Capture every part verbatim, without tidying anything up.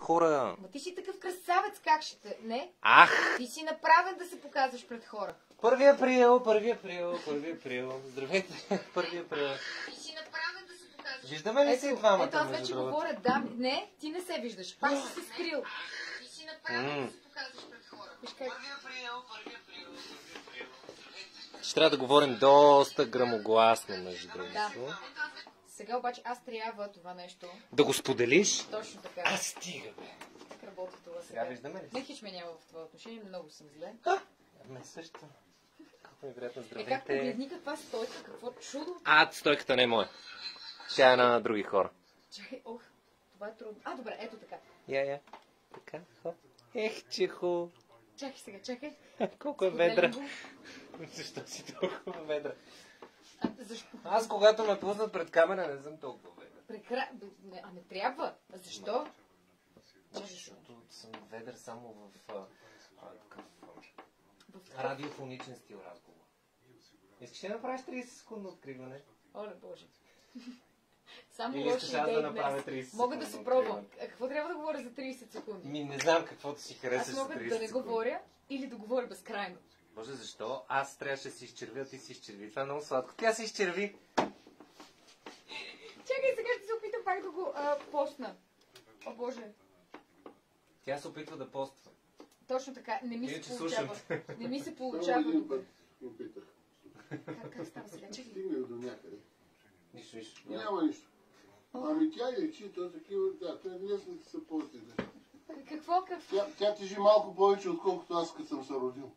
хора. Ма ти си такъв красавец, как ще те... Не? Ах! Ти си направен да се показваш пред хора. Първи април, първи април, първи април. Здравейте, първи април. Ти си направен да се показваш. Виждаме ли се и двамата, ето аз между вече другото? говоря, да, не, ти не се виждаш. Пак си се скрил. Ти си направен М. да се показваш пред хора. Виж как... Първи април, първи април, първи април. Ще трябва да говорим доста грамогласно, между другото. Да. Сега обаче аз трябва това нещо. Да го споделиш? Точно така. А, стига, бе. Как работи това сега? Сега виждаме ли? Не хич ме няма в това отношение, много съм зле. А, ме също. Колко ми приятно, Е, как здравейте. погледни каква стойка, какво чудо. А, стойката не е моя. Ще е на други хора. Чакай, ох, това е трудно. А, добре, ето така. Я, я. Така, хоп. Ех, чихо. Чакай сега, чакай. Колко е Споделям ведра. го. Защо си толкова ведра? А, защо? Аз, когато ме пуснат пред камера, не съм толкова ведра. Прекра... Не, а не трябва. А защо? Защото съм ведър само в а, а, такъв В... а, радиофоничен стил разговор. Искаш ли да направиш трийсет секундно откриване? Оле, Боже. Само Или лоши искаш аз да идеи направя днес. трийсет Мога да секундно се пробвам. откриване? А какво трябва да говоря за трийсет секунди? Ми, не знам каквото си харесаш Аз за мога трийсет да не секунди. говоря или да говоря безкрайно. Боже, защо? Аз трябваше да си изчервя, ти си изчерви. Това е много сладко. Тя се изчерви. Чакай, сега ще се опитам пак да го а, постна. О, Боже. Тя се опитва да поства. Точно така. Не ми се Иначе получава. слушам. Не ми се Само получава. един път опитах. Как, как става сега? Чакай. Стигнах до някъде. Нищо, нищо. Няма нищо. Ами тя лечи, то такива, да, те днес са по-стигнали. Какво? Какво? Тя, тя тежи малко повече, отколкото аз, като съм се родил.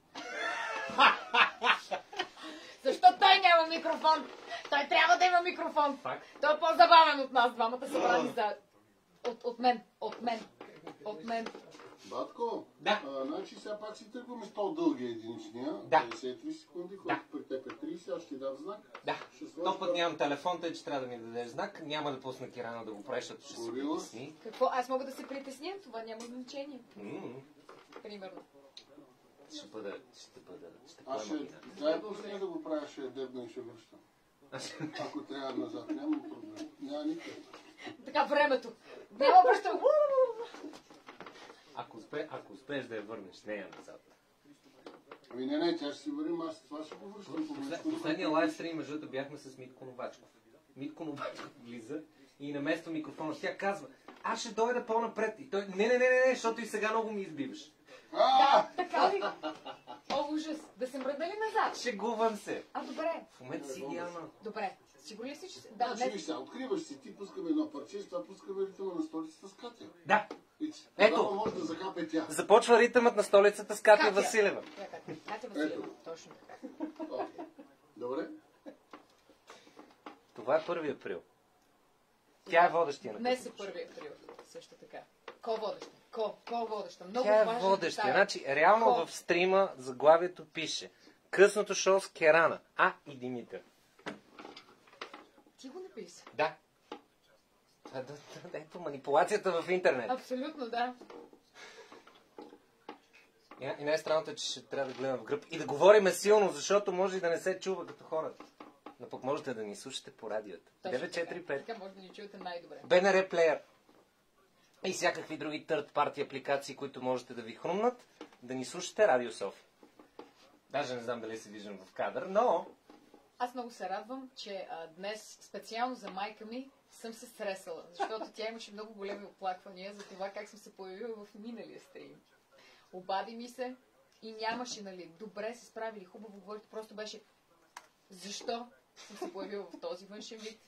Защо той няма микрофон? Той трябва да има микрофон. Факт. Той е по-забавен от нас, двамата събрани за... От, от мен, от мен, от мен. Батко, Да. а, значи сега пак си тръгваме с то дългия единичния. Да. петдесет и три секунди, който Да. при теб е трийсет, аз ще ти дам знак. Да. Ще сложиш То път това- нямам телефон, тъй че трябва да ми дадеш знак. Няма да пусна Кирана да го прави, защото ще се Горила. притесни. Какво? Аз мога да се притесня, това няма значение. М, Примерно. Ще бъда, ще бъда, ще Аз ще, поема вина. заедно с нея да го правя, ще я дебна и ще връщам. Ако трябва назад, няма проблем. Няма никакъв. Така, времето. Няма връщам. Ако, успе, ако успееш да я върнеш нея назад. Ами не, не, тя ще си върнем, аз това ще го връщам. по Послед, мечтата. последния лайв стрим, между другото, бяхме с Митко Новачков. Митко Новачков влиза и намества микрофона. Тя казва, аз ще дойда по-напред. И той, не, не, не, не, не, защото и сега много ми избиваш. А! Така ли? О, ужас. Да се мръдна ли назад? Шегувам се. А, добре. В момента си идеална. Добре. Сигурен ли си, че... Да, Значи, виж не. сега, откриваш си, ти пускаме едно парче, с това пускаме ритъма на столицата с Катя. Да, И Ето. тогава може да захапе тя. започва ритъмът на столицата с Катя Катя. Василева. Коя Катя? Катя Василева. Ето. Точно така. Окей. Добре? Това е първи април. Тя е водещия на Днес е късното първи април. Също така. Ко водеща? Ко? Ко водеща? Много Тя е важен водеща. детайл. Значи, реално Ко? в стрима заглавието пише късното шоу с Керана. А, и Димитър. Ти го написа. Да. Това, да, да, ето манипулацията в интернет. Абсолютно, да. И, и най-странното е, че ще трябва да гледам в гръб и да говориме силно, защото може и да не се чува като хората. Но пък можете да ни слушате по радиото. Точно девет четири така. пет. Така може да ни чуете най-добре. БНР Плеер. И всякакви други third party апликации, които можете да ви хрумнат, да ни слушате Радио София. Даже не знам дали се виждам в кадър, но... Аз много се радвам, че а, днес специално за майка ми съм се стресала, защото тя имаше много големи оплаквания за това как съм се появила в миналия стрим. Обади ми се и нямаше, нали, добре се справили, хубаво говорите, просто беше защо съм се появила в този външен вид.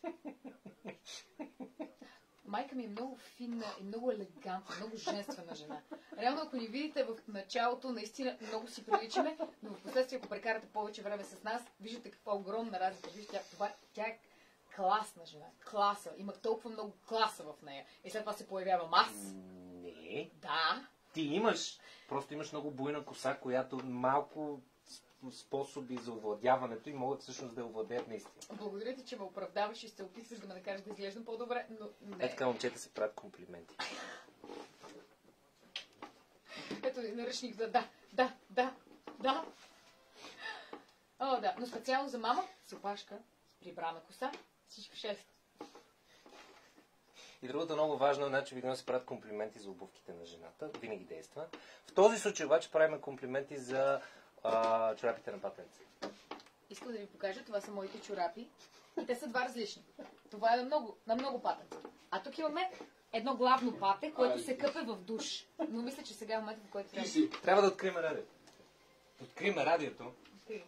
Майка ми е много финна и много елегантна, много женствена жена. Реално, ако ни видите в началото, наистина много си приличаме, но в последствие, ако прекарате повече време с нас, виждате каква огромна разлика. Виждате, тя, това, тя е класна жена. Класа. Има толкова много класа в нея. И след това се появявам аз. Не. Да. Ти имаш. Просто имаш много буйна коса, която малко способи за овладяването и могат всъщност да я овладеят наистина. Благодаря ти, че ме оправдаваш и се опитваш да ме накажеш да изглеждам по-добре, но не. Е, така момчета се правят комплименти. Ето и наръчник за да, да, да, да. О, да. Но специално за мама, с опашка, прибрана коса, всичко шест. И другото много важно, значи винаги се правят комплименти за обувките на жената. Винаги действа. В този случай обаче правим комплименти за а, чорапите на патенце. Искам да ви покажа, това са моите чорапи. И те са два различни. Това е на много, на много патенца. А тук имаме едно главно пате, което се къпе в душ. Но мисля, че сега е момента, в който трябва. Трябва да открием радиото. Открием радиото. Открием.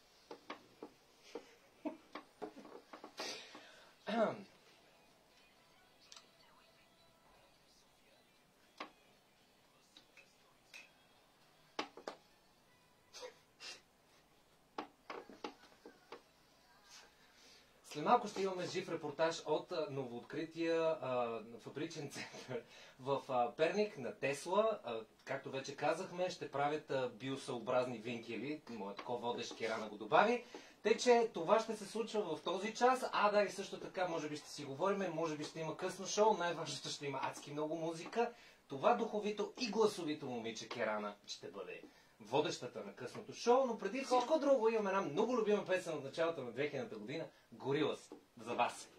След малко ще имаме жив репортаж от а, новооткрития а, фабричен център в а, Перник на Тесла. А, както вече казахме, ще правят а, биосъобразни винкели. Моят ко-водещ Керана го добави. Тъй, че това ще се случва в този час. А, да, и също така, може би ще си говорим, може би ще има късно шоу. Най-важното ще има адски много музика. Това духовито и гласовито момиче Керана ще бъде водещата на късното шоу, но преди всичко друго имаме една много любима песен от началото на две хилядната година, Горилас, за вас.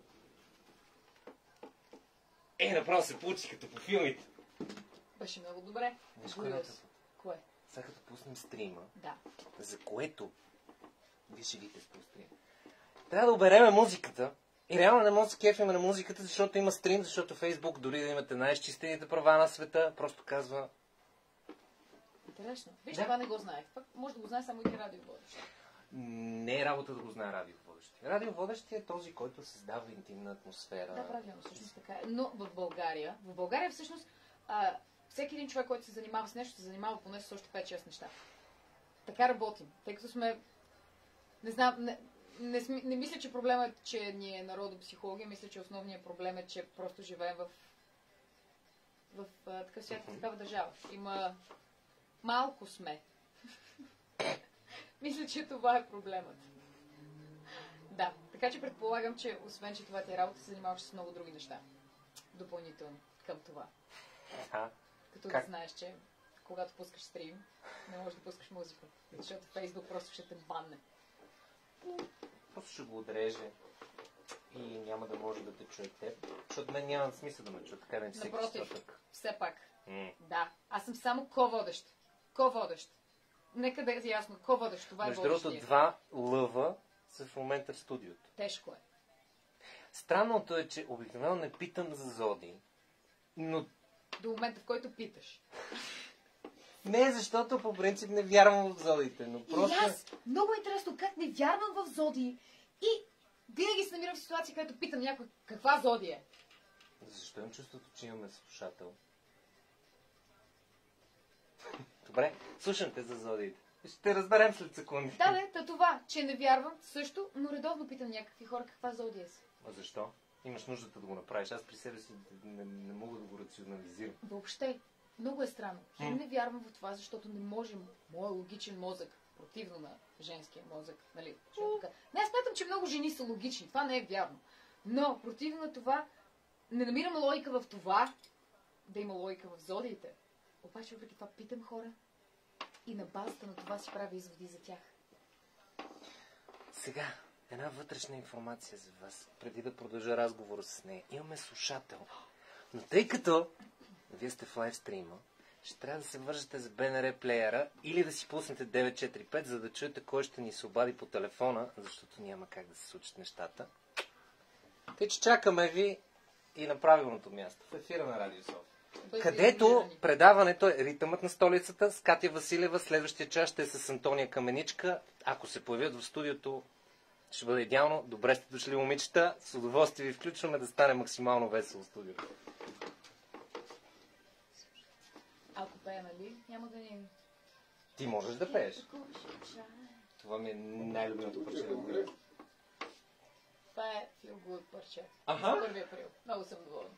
Е, направо се получи като по филмите. Беше много добре. Горилас. Кое? Сега като пуснем стрима, да. За което вие ще видите по стрима. Трябва да обереме музиката. И реално не може да се кефиме на музиката, защото има стрим, защото Фейсбук, дори да имате най-изчистените права на света, просто казва... Интересно. Виж, да. Това не го знаех. Пак може да го знае само и радиоводещ. Не е работа да го знае радиоводещия. Радиоводещия е този, който създава интимна атмосфера. Да, правилно, всъщност така е. Но в България, в България всъщност а, всеки един човек, който се занимава с нещо, се занимава поне с още пет-шест неща. Така работим. Тъй като сме... Не знам... Не, не, не, не мисля, че проблемът е, че ни е народопсихология. Мисля, че основният проблем е, че просто живеем в, в а, такъв свят, в такава държава. Има... Малко сме. Мисля, че това е проблемът. Да, така че предполагам, че освен, че това ти е работа, се занимаваш с много други неща. Допълнително към това. А, Като как? да знаеш, че когато пускаш стрим, не можеш да пускаш музика. Защото Фейсбук просто ще те банне. Просто ще го отреже и няма да може да те чуе теб. Защото мен няма смисъл да ме чуе. Така не всеки четвъртък. Все пак. М. Да, аз съм само ко-водещ. Ко-водещ. Нека да е ясно. Ко-водещ. Това е Между водещия. другото, два лъва са в момента в студиото. Тежко е. Странното е, че обикновено не питам за Зоди, но... До момента, в който питаш. Не, защото по принцип не вярвам в Зодиите, но просто... И аз, много интересно как не вярвам в Зодии и винаги се намирам в ситуация, където питам някой каква Зодия е. Защо имам чувството, че имаме слушател? Добре, слушам те за Зодиите. Ще разберем след секунди. Да, бе, та това, че не вярвам също, но редовно питам някакви хора каква Зодия си. А защо? Имаш нуждата да го направиш. Аз при себе си не, не мога да го рационализирам. Въобще, много е странно. Хем не вярвам в това, защото не можем. Моят логичен мозък, противно на женския мозък, нали? Така. Не, аз смятам, че много жени са логични. Това не е вярно. Но, противно на това, не намирам логика в това, да има логика в зодиите. Обаче, въпреки това, питам хора и на базата на това си правя изводи за тях. Сега, една вътрешна информация за вас, преди да продължа разговора с нея. Имаме слушател. Но тъй като вие сте в лайвстрима, ще трябва да се вържете за Б Н Р плеера или да си пуснете девет четири пет, за да чуете кой ще ни се обади по телефона, защото няма как да се случат нещата. Тъй, че чакаме ви и на правилното място, в ефира на Радио София. Където предаването е Ритъмът на столицата с Катя Василева. Следващия час ще е с Антония Каменичка. Ако се появят в студиото, ще бъде идеално. Добре сте дошли, момичета. С удоволствие ви включваме да стане максимално весело студиото. Ако пея, нали? Няма да ни... Ти можеш да пееш. Това ми е най-любимото парче. Това е Feel Good парче. Аха. първи април. Много съм доволна.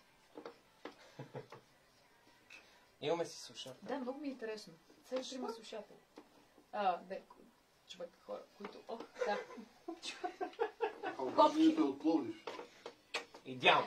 Имаме си слушател. Да, много ми е интересно. Сега има слушател. А, да, човек, хора, които... О, да. Колко те отклониш? Идеално.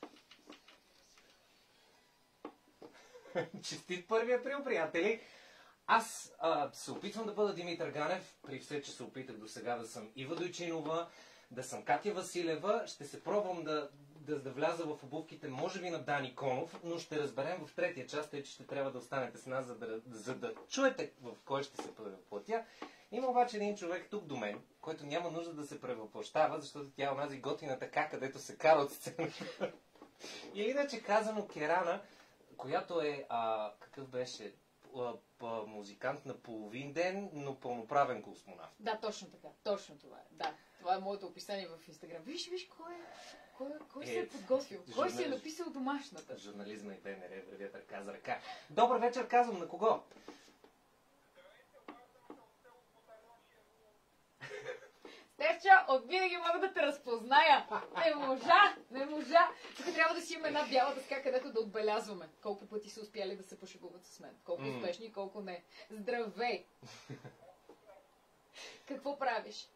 Честит първи април, приятели! Аз а, се опитвам да бъда Димитър Ганев, при все, че се опитах до сега да съм Ива Дойчинова, да съм Катя Василева. Ще се пробвам да, да, да вляза в обувките, може би на Дани Конов, но ще разберем в третия част, тъй че ще трябва да останете с нас, за да, за да чуете в кой ще се превъплатя. Има обаче един човек тук до мен, който няма нужда да се превъплащава, защото тя е онази готина така, където се кара от сцената. И иначе казано Керана, която е, а, какъв беше, а, а, музикант на половин ден, но пълноправен космонавт. Да, точно така. Точно това е. Да, това е моето описание в Инстаграм. Виж, виж, кой е, кой, кой се е подготвил? Кой си е написал домашната? Журнализма и БНР вървят ръка за ръка. Добър вечер, казвам на кого? Стефча, от винаги мога да те разпозная. Не можа, не можа. Тук трябва да си имаме една бяла дъска, където да отбелязваме колко пъти са успяли да се пошегуват с мен. Колко Mm. успешни и колко не. Здравей! Какво правиш?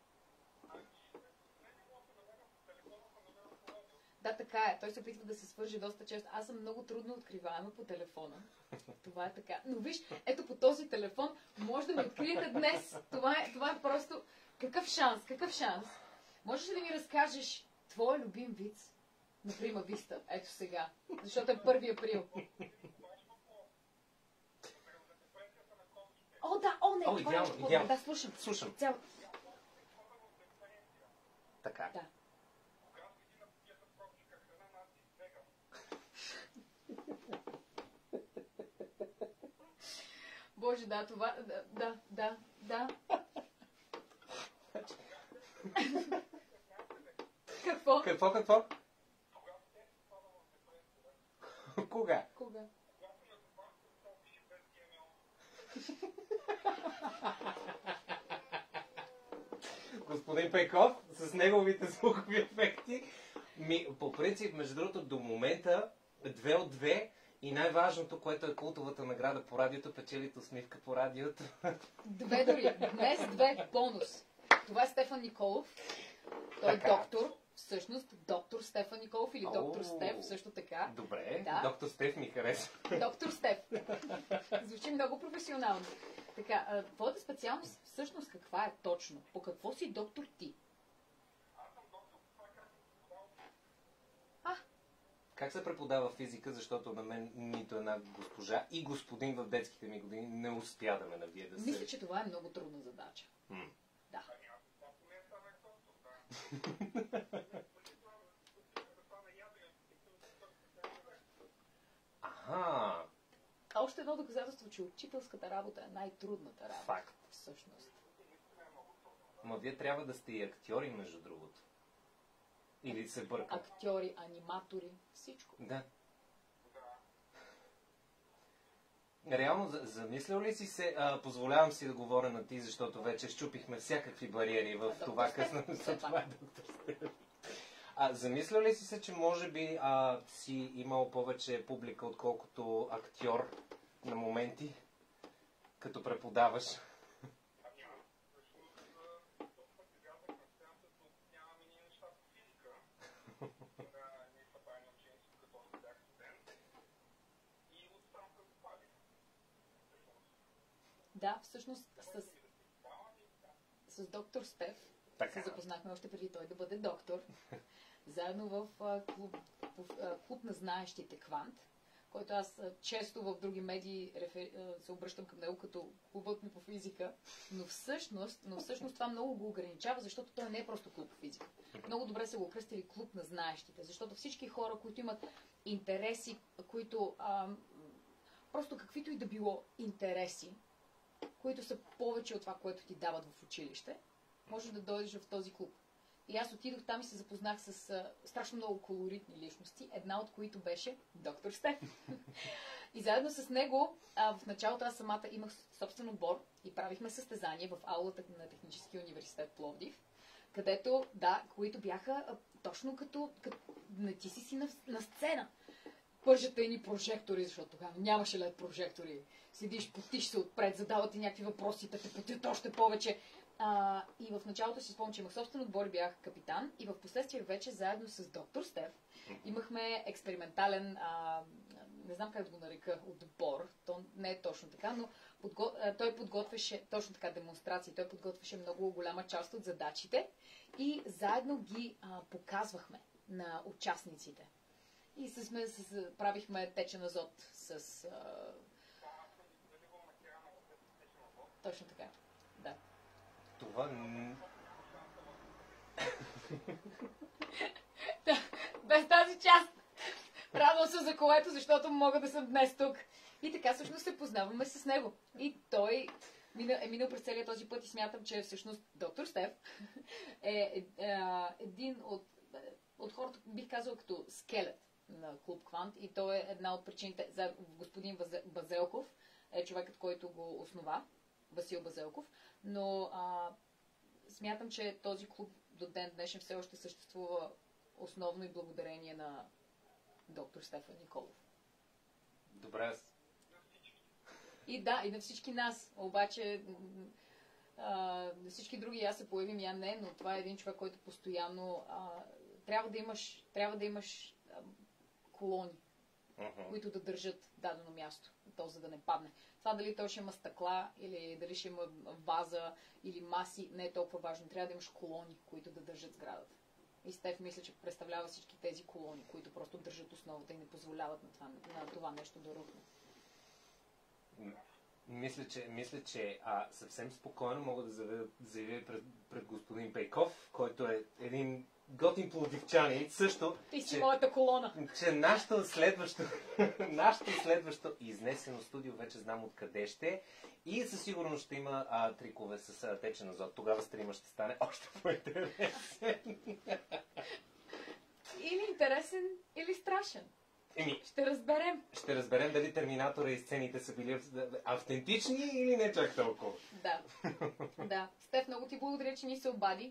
Да, така е. Той се опитва да се свърже доста често. Аз съм много трудно откриваема по телефона. Това е така. Но виж, ето по този телефон може да ме откриете днес. Това е, това е просто... Какъв шанс, какъв шанс? Можеш ли да ми разкажеш твой любим виц на Прима Виста? Ето сега. Защото е първи април. О, да, о, не, О, това е идеално, нещо по-добре. идеално. Да, слушам. Слушам. Цял... Така. Да. Боже, да, това... Да, да, да, да. Какво? Какво, какво? Кога? Кога? Господин Пейков, с неговите звукови ефекти. Ми, по принцип, между другото, до момента две от две и най-важното, което е култовата награда по радиото, печелите усмивка по радиото. Две дори. Днес две бонус. Това е Стефан Николов. Той е Така. доктор. Всъщност, доктор Стефан Николов или доктор О, Стеф, също така. Добре, Да. доктор Стеф ми харесва. Доктор Стеф. Звучи много професионално. Така, а, твоята специалност всъщност каква е точно? По какво си доктор ти? А, Как се преподава физика, защото на мен нито една госпожа и господин в детските ми години не успя да ме навие да се... мисля, че това е много трудна задача. М. Да. Аха, А още едно доказателство, че учителската работа е най-трудната работа. факт. Всъщност. Ма вие трябва да сте и актьори, между другото. Или се бърка. Актьори, аниматори, всичко. Да. Реално, за- замислял ли си се, а, позволявам си да говоря на ти, защото вече щупихме всякакви бариери в Доктор това Стеф, късно. все За това е доктор Стеф. А, замислял ли си се, че може би а, си имал повече публика, отколкото актьор на моменти, като преподаваш? Да, всъщност с, с доктор Стеф Така. се запознахме още преди той да бъде доктор. Заедно в а, клуб, в, а, клуб на знаещите Квант, който аз а, често в други медии рефер, а, се обръщам към него като клубът ми по физика, но всъщност, но всъщност това много го ограничава, защото той не е просто клуб по физика. Много добре са го кръстили клуб на знаещите, защото всички хора, които имат интереси, които а, просто каквито и да било интереси, които са повече от това, което ти дават в училище, можеш да дойдеш в този клуб. И аз отидох там и се запознах с а, страшно много колоритни личности, една от които беше доктор Стеф. И заедно с него, а, в началото аз самата имах собствен отбор и правихме състезания в аулата на Техническия университет Пловдив, където, да, които бяха а, точно като, като не ти си си на, на сцена. Пържат едни прожектори, защото тогава нямаше лед прожектори. Седиш, потиш се отпред, задават ти някакви въпроси, да те потят още повече. А, и в началото си спомням, че имах собствен отбор и бях капитан. И в последствие вече заедно с доктор Стеф имахме експериментален, а, не знам как да го нарека, отбор. То не е точно така, но подго... а, той подготвяше точно така демонстрации. Той подготвяше много голяма част от задачите и заедно ги а, показвахме. на участниците. И с, сме, с, правихме течен азот с... А... Точно така, да. Това... Да, без тази част. Радвам се за колето, защото мога да съм днес тук. И така всъщност се познаваме с него. И той мина, е минал през целия този път и смятам, че всъщност доктор Стеф е, е, е един от, от хората, бих казал, като скелет на Клуб Квант. И той е една от причините, за господин Базелков е човекът, който го основа, Васил Базелков. Но а, смятам, че този клуб до ден днешен все още съществува основно и благодарение на доктор Стефан Николов. Добре. И да, и на всички нас. Обаче а, на всички други аз се появим, я не, но това е един човек, който постоянно а, трябва да имаш, трябва да имаш а, колони, uh-huh. които да държат дадено място, то за да не падне. Това дали той ще има стъкла, или дали ще има ваза, или маси, не е толкова важно. Трябва да имаш колони, които да държат сградата. И Стеф мисля, че представлява всички тези колони, които просто държат основата и не позволяват на това, на това нещо да рухне. Мисля, че, мисля, че а, съвсем спокойно мога да заявя, заявя пред, пред господин Пейков, който е един готин пловдивчанин, също, Ти си че, моята колона. че нашето следващо, нашето следващо изнесено студио вече знам откъде ще и със сигурност ще има а, трикове с а, течен азот. Тогава стрима ще стане още по-интересен. Или интересен, или страшен. Еми, ще разберем. Ще разберем дали Терминатора и сцените са били автентични или не чак толкова. Да. Да. Стеф, много ти благодаря, че ни се обади.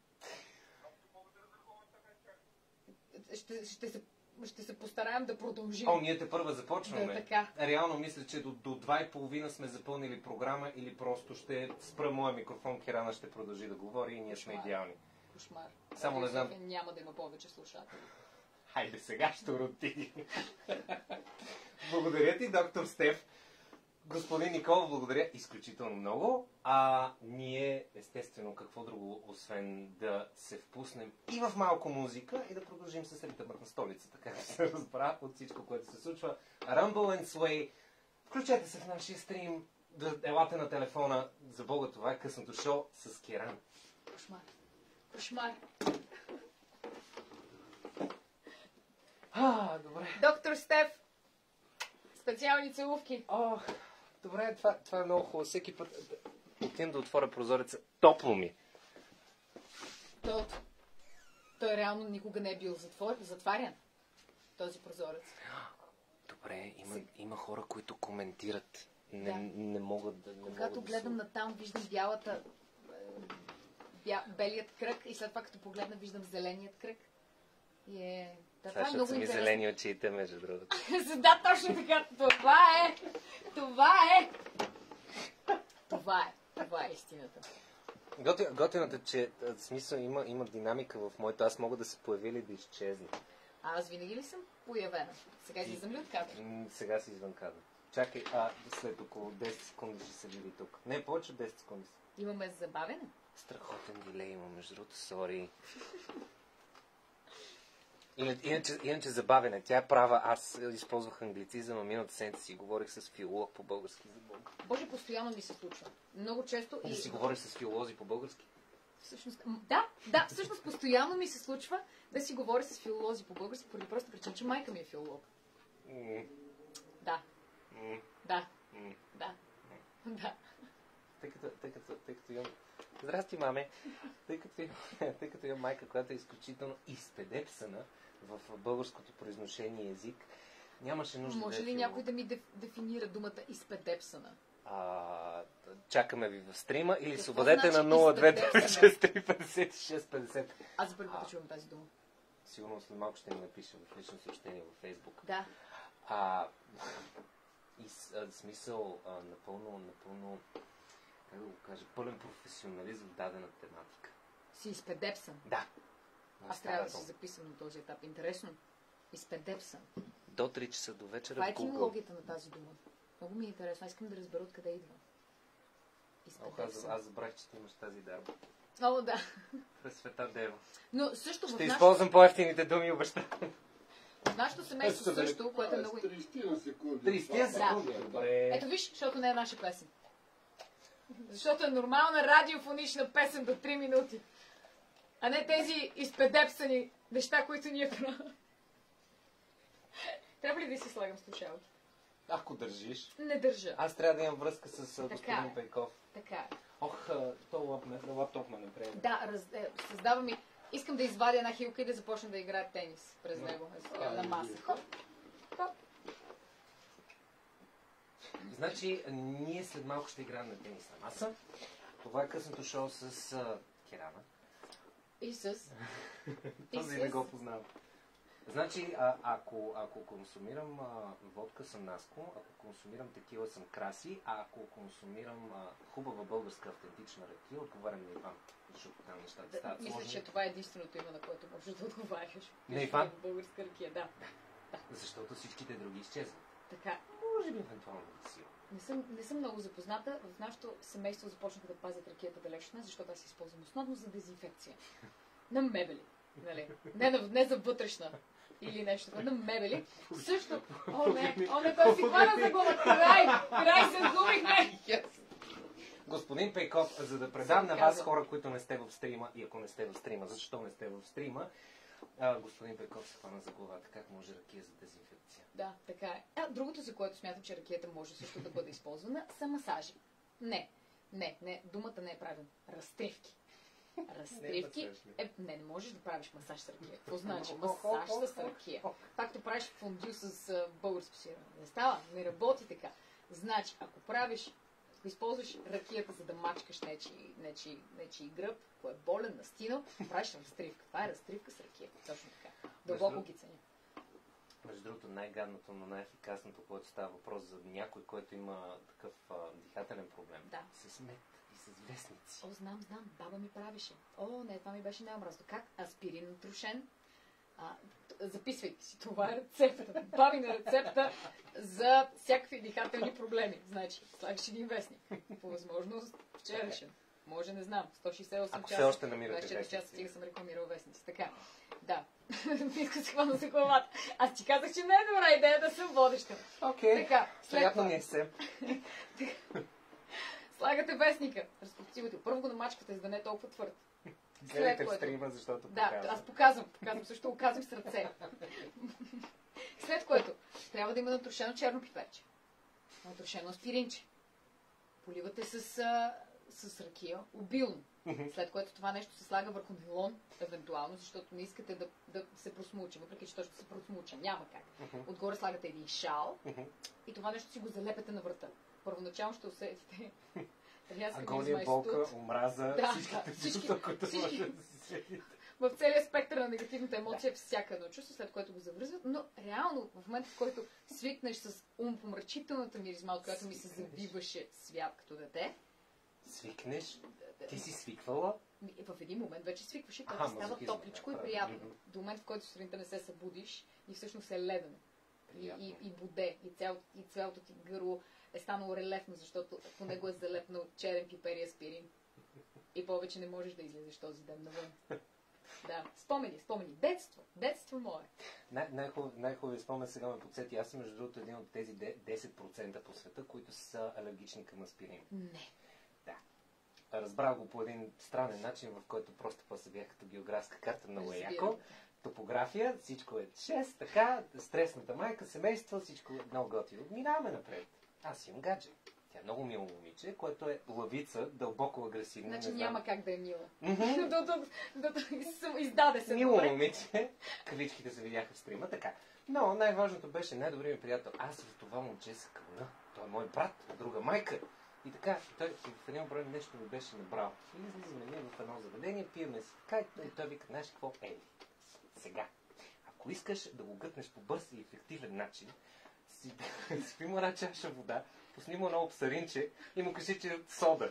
Ще, ще, се, ще се постараем да продължим. О, ние те първа започваме. Да, така. Реално мисля, че до, до два и половина сме запълнили програма или просто ще спра моя микрофон, Кирана ще продължи да говори и ние Кошмар. сме идеални. Кошмар. Само не знам. Няма да има повече слушатели. Хайде сега ще роти. Благодаря ти, доктор Стеф. Господин Никола, благодаря изключително много. А ние, естествено, какво друго, освен да се впуснем и в малко музика и да продължим с ритъмът на столицата, как се разбра от всичко, което се случва. Rumble and Sway. Включете се в нашия стрим. Елате на телефона. За Бога, това е късното шоу с Киран. Кошмар. Кошмар. А, добре. Доктор Стеф, специални целувки. О, добре, това, това е много хубаво. Всеки път отивам да отворя прозореца. Топло ми. Той, той реално никога не е бил затвор, затварян, този прозорец. Добре, има, има хора, които коментират. Не, Да. не могат да... Не Когато могат гледам да натам, виждам бялата, бя, белият кръг и след това като погледна, виждам зеленият кръг. И е... Да, това, това е много са ми интересно. зелени очите, между другото. Да, точно така. Това е. Това е. Това е. Това е истината. Готи, готината, че в смисъл има, има динамика в моето. Аз мога да се появя или да изчезна. А аз винаги ли съм появена? Сега излизам ли от кадър? М, Сега си извън кадър. Чакай, а след около десет секунди ще се види тук. Не, повече от десет секунди. Имаме забавене. Страхотен дилей има, между другото, сори. Иначе, иначе забавене. Тя е права. Аз използвах англицизъм, а миналата седмица си говорих с филолог по български за Бога. Боже, постоянно ми се случва. Много често. Да И... си говориш с филолози по български? Всъщност, м, да, да, всъщност постоянно ми се случва да си говоря с филолози по български, поради просто причина, че майка ми е филолог. М, Да, м, да, м. да, да. Тъй като, тъй като, тъй като имам... Здрасти, маме! Тъй като, имам, тъй като имам майка, която е изключително изпедепсана в българското произношение език, нямаше нужда Може да е ли филолог. някой да ми деф, дефинира думата изпедепсана? А, чакаме ви в стрима или се Какво обадете значи на нула две девет шест три петдесет и шест петдесет. Аз за първи А. път чувам тази дума. Сигурно след малко ще ми напиша в лично съобщение във Фейсбук. Да. А, и с, а, смисъл а, напълно, напълно, как да го кажа, пълен професионализъм в дадена тематика. Си изпедепсан. Да. Но Аз става трябва да си дума. записам на този етап. Интересно. Изпедепсан. До три часа до вечера Това е в Google. етимологията на тази дума. Много ми е интересно. Аз искам да разбера откъде идва. Ох, аз, Изпедепсан. аз забрах, че ти имаш тази дарба. О, да. Пресвета Дева. Но също в Ще нашото, използвам по-ефтините думи, обещавам. в нашото семейство също, което е много... тридесет секунди. тридесет секунди. Да. Добре. Ето виж, защото не е наша песен. Защото е нормална радиофонична песен до три минути. А не тези изпедепсани неща, които ние правим. Трябва ли да си слагам слушалки? Ако държиш. Не държа. Аз трябва да имам връзка с а, Така господин е. Пейков. Така е. Ох, а, то лап, ме- лаптоп ме напред. Да, раз, е, създава ми... Искам да извадя една хилка и да започна да играя тенис през него. Е, така, на маса. Хоп, хоп. Значи, ние след малко ще играем на тенис на маса. Това е късното шоу с а, Кирана. И с... И Този с... не го познавам. Значи, а, ако, ако консумирам а, водка, съм Наско, ако консумирам текила, съм Краси, а ако консумирам а, хубава българска автентична ракия, отговарям на Иван. Защото там нещата Да, стават мисля, сложни. че това е единственото име, на което можеш да отговаряш. На Иван? Българска ракия, да. Защото всичките други изчезват. Така. Може би евентуално да си. Не съм, не съм много запозната. В нашото семейство започнаха да пазят ракията далеч от нас, защото аз използвам основно за дезинфекция. На мебели. Нали? Не, на, не за вътрешна. Или нещо такова. На мебели. Също. О, не. О, не, той си хвана за глава. Край! Край се загубихме! Господин Пейков, за да предам на Съм вас казал. хора, които не сте в стрима, и ако не сте в стрима, защо не сте в стрима, а, господин Пейков се хвана за главата. Как може ракия за дезинфекция? Да, така е. А, другото, за което смятам, че ракията може също да бъде използвана, са масажи. Не. Не, не, думата не е правилна. Разтривки. Разтривки. Не, масаж, Е, не, не можеш да правиш масаж с ракия. Какво значи? Масаж с ракия. Както правиш фондю с а, българско сирене. Не става, не работи така. Значи, ако правиш, ако използваш ракията, за да мачкаш нечи, нечи, нечи гръб, ако е болен, настинал, правиш разтривка. Това е разтривка с ракия. Точно така. Дълбоко ги ценя. Между другото, най-гадното, но най-ефикасното, което става въпрос за някой, който има такъв а, дихателен проблем. Да. С мед и с вестници. О, знам, знам, баба ми правеше. О, не, това ми беше най-омразно. Как? Аспирин натрушен. А, т- записвайте си, това е рецепта. Бабина рецепта за всякакви дихателни проблеми. Значи, слагаш един вестник. По възможност вчерашен. Може, не знам, сто шейсет и осем Ако часа. все още намирате двайсет и четири часа, вестници. стига съм рекламирал вестници. Така, да. Не искам се хвана за главата. Аз ти казах, че не е добра идея да съм водеща. Окей. Така, след Приятно това. ми е се. Слагате вестника. Разпокцивате. Първо го намачкате, за да не е толкова твърд. Гледайте в което- стрима, защото Да, показвам. аз показвам. Показвам също го казвам с ръце. След което трябва да има натрушено черно пиперче. Натрушено аспиринче. Поливате с, а, с ракия обилно. След което това нещо се слага върху нилон, евентуално, защото не искате да, да се просмучи, въпреки че то ще се просмуча. Няма как. Отгоре слагате един шал и това нещо си го залепете на врата. Първоначално ще усетите рязка Агония, миризма и болка, студ. омраза, Да, всичките да, всички- чувства, които всички. може да се сетите. В целия спектър на негативната емоция всяка едно чувство, след което го завръзват, но реално в момента, в който свикнеш с умопомрачителната миризма, от която ми се завиваше свят като дете, Свикнеш? Ти си свиквала? в един момент вече свикваш и то Аха, ти става мазохизъм, топличко да, и правда. приятно. Мгм. До момента, в който сутринта не се събудиш и всъщност е ледено. И, Приятно. и, и боде, и цялото, и цялото ти гърло е станало релефно, защото по него е залепнал черен пипер и аспирин. И повече не можеш да излезеш този ден навън. Да, спомени, спомени. Детство, детство мое. Най- най-хубав- Най-хубавият спомен сега ме подсети. Аз съм между другото един от тези де- десет процента по света, които са алергични към аспирин. Не. Да. Разбрах го по един странен начин, в който просто после бях като географска карта, много е яко. Разбирам. Топография, всичко е шест, така, стресната майка, семейство, всичко е много готино. Минаваме напред. Аз имам гадже. Тя е много мило момиче, което е лъвица, дълбоко агресивна. Значи не знам. няма как да е мила. Мгм. До- до- до- до- съм- Издаде се. Мило добре. момиче. Кавичките се видяха в стрима, така. Но най-важното беше най-добрият ми приятел. Аз в това момче се кълна. Той е мой брат, от друга майка. И така, той в един брой нещо ми беше набрал. И излизаме ние в едно заведение, пиеме си така и той вика, знаеш какво? Ели, сега, ако искаш да го гътнеш по бърз и ефективен начин, си, си му една чаша вода, пусни му едно псаринче и му кажи, че е сода.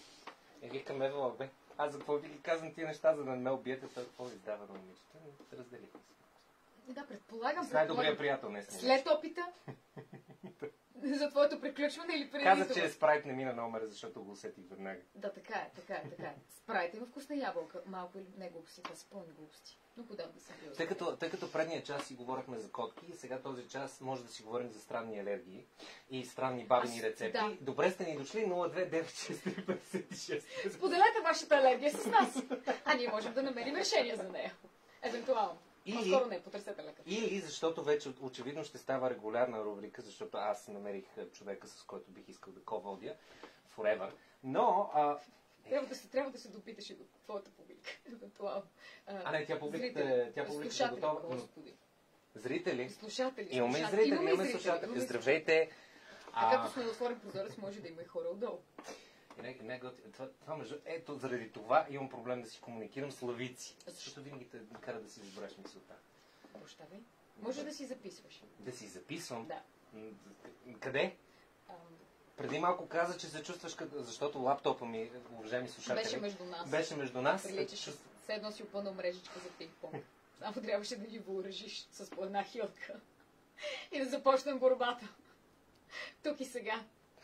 Е, викам, Евала, бе, аз за какво ви ги казвам тия неща, за да не ме убиете, той какво ви издава на момичето? И разделихме се. Да, предполагам. С най-добрия предполагам. приятел, не с него. След опита, За твоето приключване или преди Каза, това? че Спрайт не мина номера, защото го усетих веднага. Да, така е, така е, така е. Спрайт има вкусна ябълка. Малко или не глупости, това са пълни глупости. Но подам да съм бил. Тъй като, тъй като предния час си говорихме за котки, и сега този час може да си говорим за странни алергии и странни бабини Аз- рецепти. да. Добре сте ни дошли, нула две девет шест три петдесет и шест. Споделете вашата алергия с нас, а ние можем да намерим решение за нея. Евентуално. Или- По-скоро не, потърсете лекар. Или защото вече очевидно ще става регулярна рубрика, защото аз намерих човека, с който бих искал да ко-водя forever. Но, а, Трябва да се, трябва да се допиташ и до твоята публика. Евентуално. а не, тя публиката, Зрители. тя публиката е Слушатели, готова. но- Господи. Зрители? Слушатели. Имаме и слушатели. зрители, Имаме имаме зрители, слушатели. имаме Здравейте! А както сме да отворим прозорец, може да има и хора отдолу. Не, не, готи- това, това между... Ето, заради това имам проблем да си комуникирам с лавици. Защото винаги те кара да си избереш мисълта. Прощавай. Може да си записваш. Да си записвам. Да. М, Къде? Ам, Преди малко каза, че се чувстваш като... Защото лаптопа ми, уважаеми слушатели, Беше между нас. беше между нас. Приличаше. Все едно си опънал мрежичка за пинг-понг. Само трябваше да ги въоръжиш с по една хилка. И да започнем борбата. Тук и сега.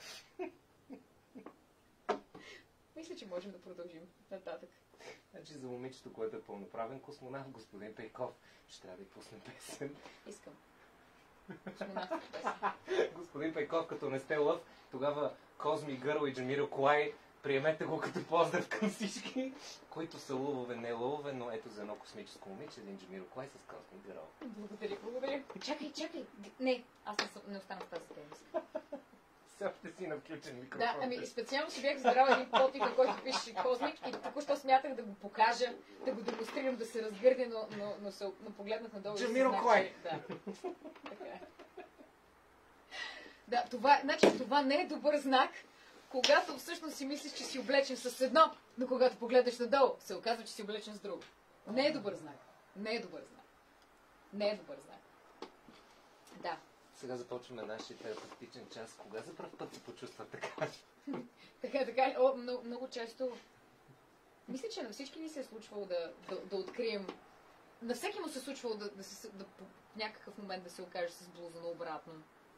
Мисля, че можем да продължим нататък. Значи за момичето, което е пълноправен космонавт, господин Пейков, ще трябва да й пуснем песен. Искам. Космонавтска песен. Господин Пейков, като не сте лъв, тогава Козми Гърл и Джамиро Клай, приемете го като поздрав към всички, които са лъвове, не лъвове, но ето за едно космическо момиче, един Джамиро Клай с Козми Гърл. Благодаря, благодаря. Чакай, чакай. Не, аз не, съм, не останах в тази тема. Все още си на включен микрофон. Да, ами специално си бях забрала един потик, на който пише Козмик и току-що смятах да го покажа, да го демонстрирам, да се разгърне, но, но, но, се, но погледнах надолу и Джамиро осъзнах, Клай. че- Да. Така е. Да, това, значи, това не е добър знак, когато всъщност си мислиш, че си облечен с едно, но когато погледнеш надолу, се оказва, че си облечен с друго. Не е добър знак. Не е добър знак. Не е добър знак. Да. Сега започваме нашия терапевтичен час. Кога за пръв път се почувства така? Така, така. О, много, много често. Мисля, че на всички ни се е случвало да, да, да открием. На всеки му се е случвало да, да, се, да по някакъв момент да се окаже с блуза наобратно.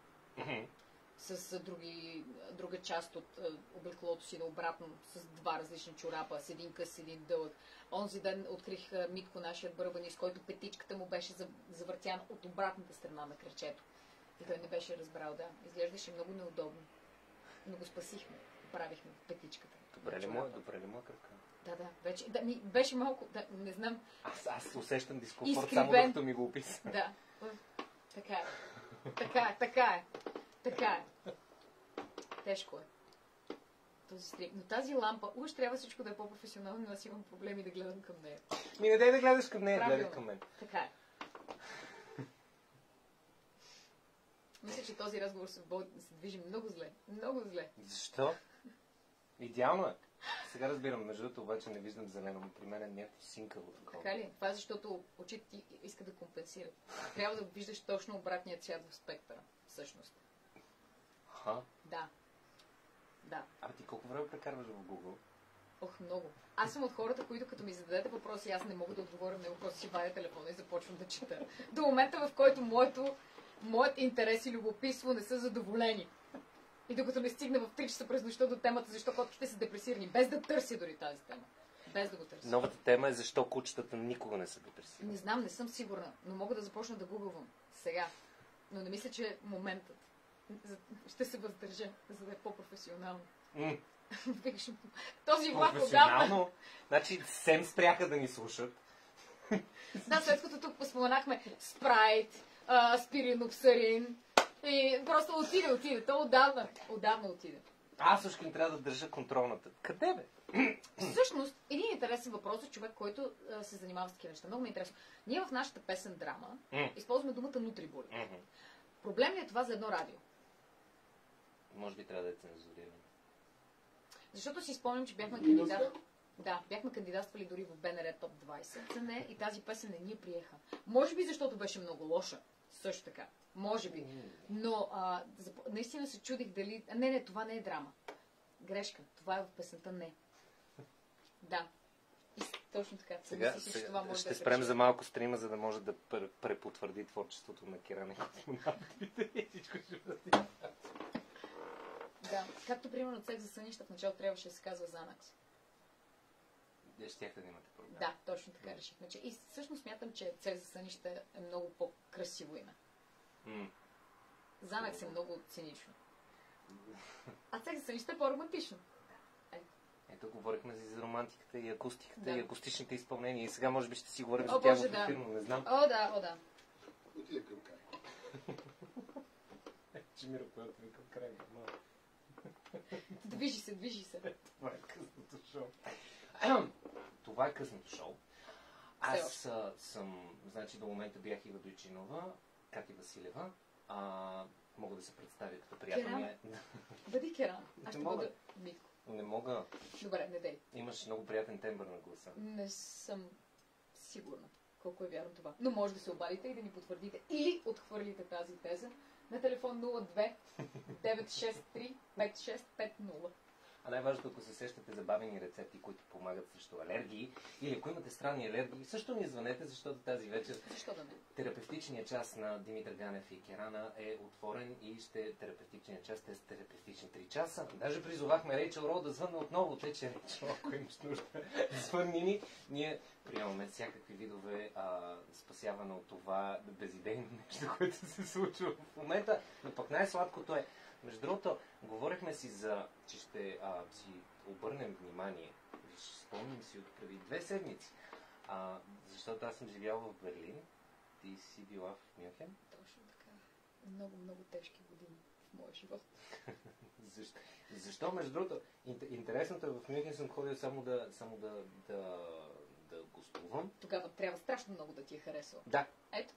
С а, други, друга част от а, облеклото си наобратно, с два различни чорапа, с един къс, с един дълъг. Онзи ден открих а, Митко, нашият бърбанист, който петичката му беше завъртяна от обратната страна на кръчето. И той не беше разбрал, да. Изглеждаше много неудобно. Но го спасихме. Правихме петичката. Добре ли му е? Добре ли му е кръвка? Да, да. Вече, да, ми беше малко, да, не знам. Аз, аз усещам дискомфорт, Изкривен. само докато ми го описа. Да. Така е. Така е, така е. Така е. Тежко е. Този стрим. Но тази лампа, уж трябва всичко да е по-професионално, но аз имам проблеми да гледам към нея. Ми не дай да гледаш към нея, Правилно. гледай към мен. Така е. Мисля, че този разговор се, се движи много зле. Много зле. Защо? Идеално е. Сега разбирам, между другото обаче не виждам зелено, но при мен е някакво синкаво такова. Така ли? Това е защото очите ти иска да компенсират. Трябва да виждаш точно обратния цвят в спектъра. Всъщност. Ха? Да. Да. А ти колко време прекарваш в Google? Ох, много. Аз съм от хората, които като ми зададете въпроси, аз не мога да отговоря на него, просто си вадя телефона и започвам да чета. До момента, в който моето, моят интерес и любопитство не са задоволени. И докато не стигна в три часа през нощта до темата, защо котките са депресирани, без да търся дори тази тема. Без да го търся. Новата тема е защо кучетата никога не са депресивни. Не знам, не съм сигурна, но мога да започна да гугълвам сега. Но не мисля, че е моментът. Ще се въздържа, за да е по-професионално. М, Викаш, този влак отдавна... професионално. Значи сем спряха да ни слушат. Да, след като тук споменахме спрайт, а, аспирин, обсарин. И просто отиде, отиде. То отдавна, отдавна отиде. Аз също трябва да държа контролната. Къде бе? Всъщност, един интересен въпрос е човек, който а, се занимава с такива неща. Много ми е интересно. Ние в нашата песен драма М. използваме думата нутрибули. Мгм. Проблем ли е това за едно радио? Може би трябва да е цензурирано. Защото си спомням, че бяхме кандидат... Да, бяхме кандидатствали дори в Б Н Р Топ двайсет за нея и тази песен не ни я приеха. Може би защото беше много лоша. Също така. Може би. Но а, зап- наистина се чудих дали... А, не, не, това не е драма. Грешка. Това е в песента не. Да. И с- точно така. Сега, Мисля, че сега това може ще да е спрем причина. за малко стрима, за да може да пр- препотвърди творчеството на Кирана Космонавтите и всичко ще бъде. Да, както примерно секс за сънища в началото трябваше да се казва Xanax. Щяхте да имате проблем. Да, точно така решихме. Че... И всъщност смятам, че секс за сънища е много по-красиво име. Mm. Xanax е много цинично. А секс за сънища е по-романтично. Ето, говорихме си за романтиката и акустиката Да. и акустичните изпълнения. И сега може би ще си говорим О, за Боже, тяхното да. фирма, не знам. О, да, о, да. Отиде към край. Чемиро, който ви към край. Движи се, движи се. Това е късното шоу. Това е късното шоу. Аз а, съм, значи до момента бях Ива Дойчинова, Кати Василева. А, мога да се представя като приятел ми. е- Бъди Керан. Аз ще Не мога. бъда Митко. Не мога. Добре, не дей. Имаш много приятен тембър на гласа. Не съм сигурна колко е вярно това. Но може да се обадите и да ни потвърдите или отхвърлите тази теза на телефон нула две девет шест три пет шест пет нула. А най-важното, ако се сещате забавени рецепти, които помагат срещу алергии, или ако имате странни алергии, също ни звънете, защото тази вечер Защо да не? терапевтичният част на Димитър Ганев и Керана е отворен и ще терапевтичният част е с терапевтични три часа. Даже призовахме Рейчел Роу да звънне отново, тъй че Рейчел, ако имаш нужда, звънни ни. Ние приемаме всякакви видове а, спасяване от това безидейно нещо, което се случва в момента. Но пък най-сладкото е, между другото, говорихме си за, че ще а, си обърнем внимание. Ще спомним си от преди две седмици. А, защото аз съм живял в Берлин. Ти си била в Мюнхен. Точно така. Много, много тежки години в моя живот. Защо? Защо? Между другото, интересното е, в Мюнхен съм ходил само да, само да, да, да гостувам. Тогава трябва страшно много да ти е харесало. Да. Ето.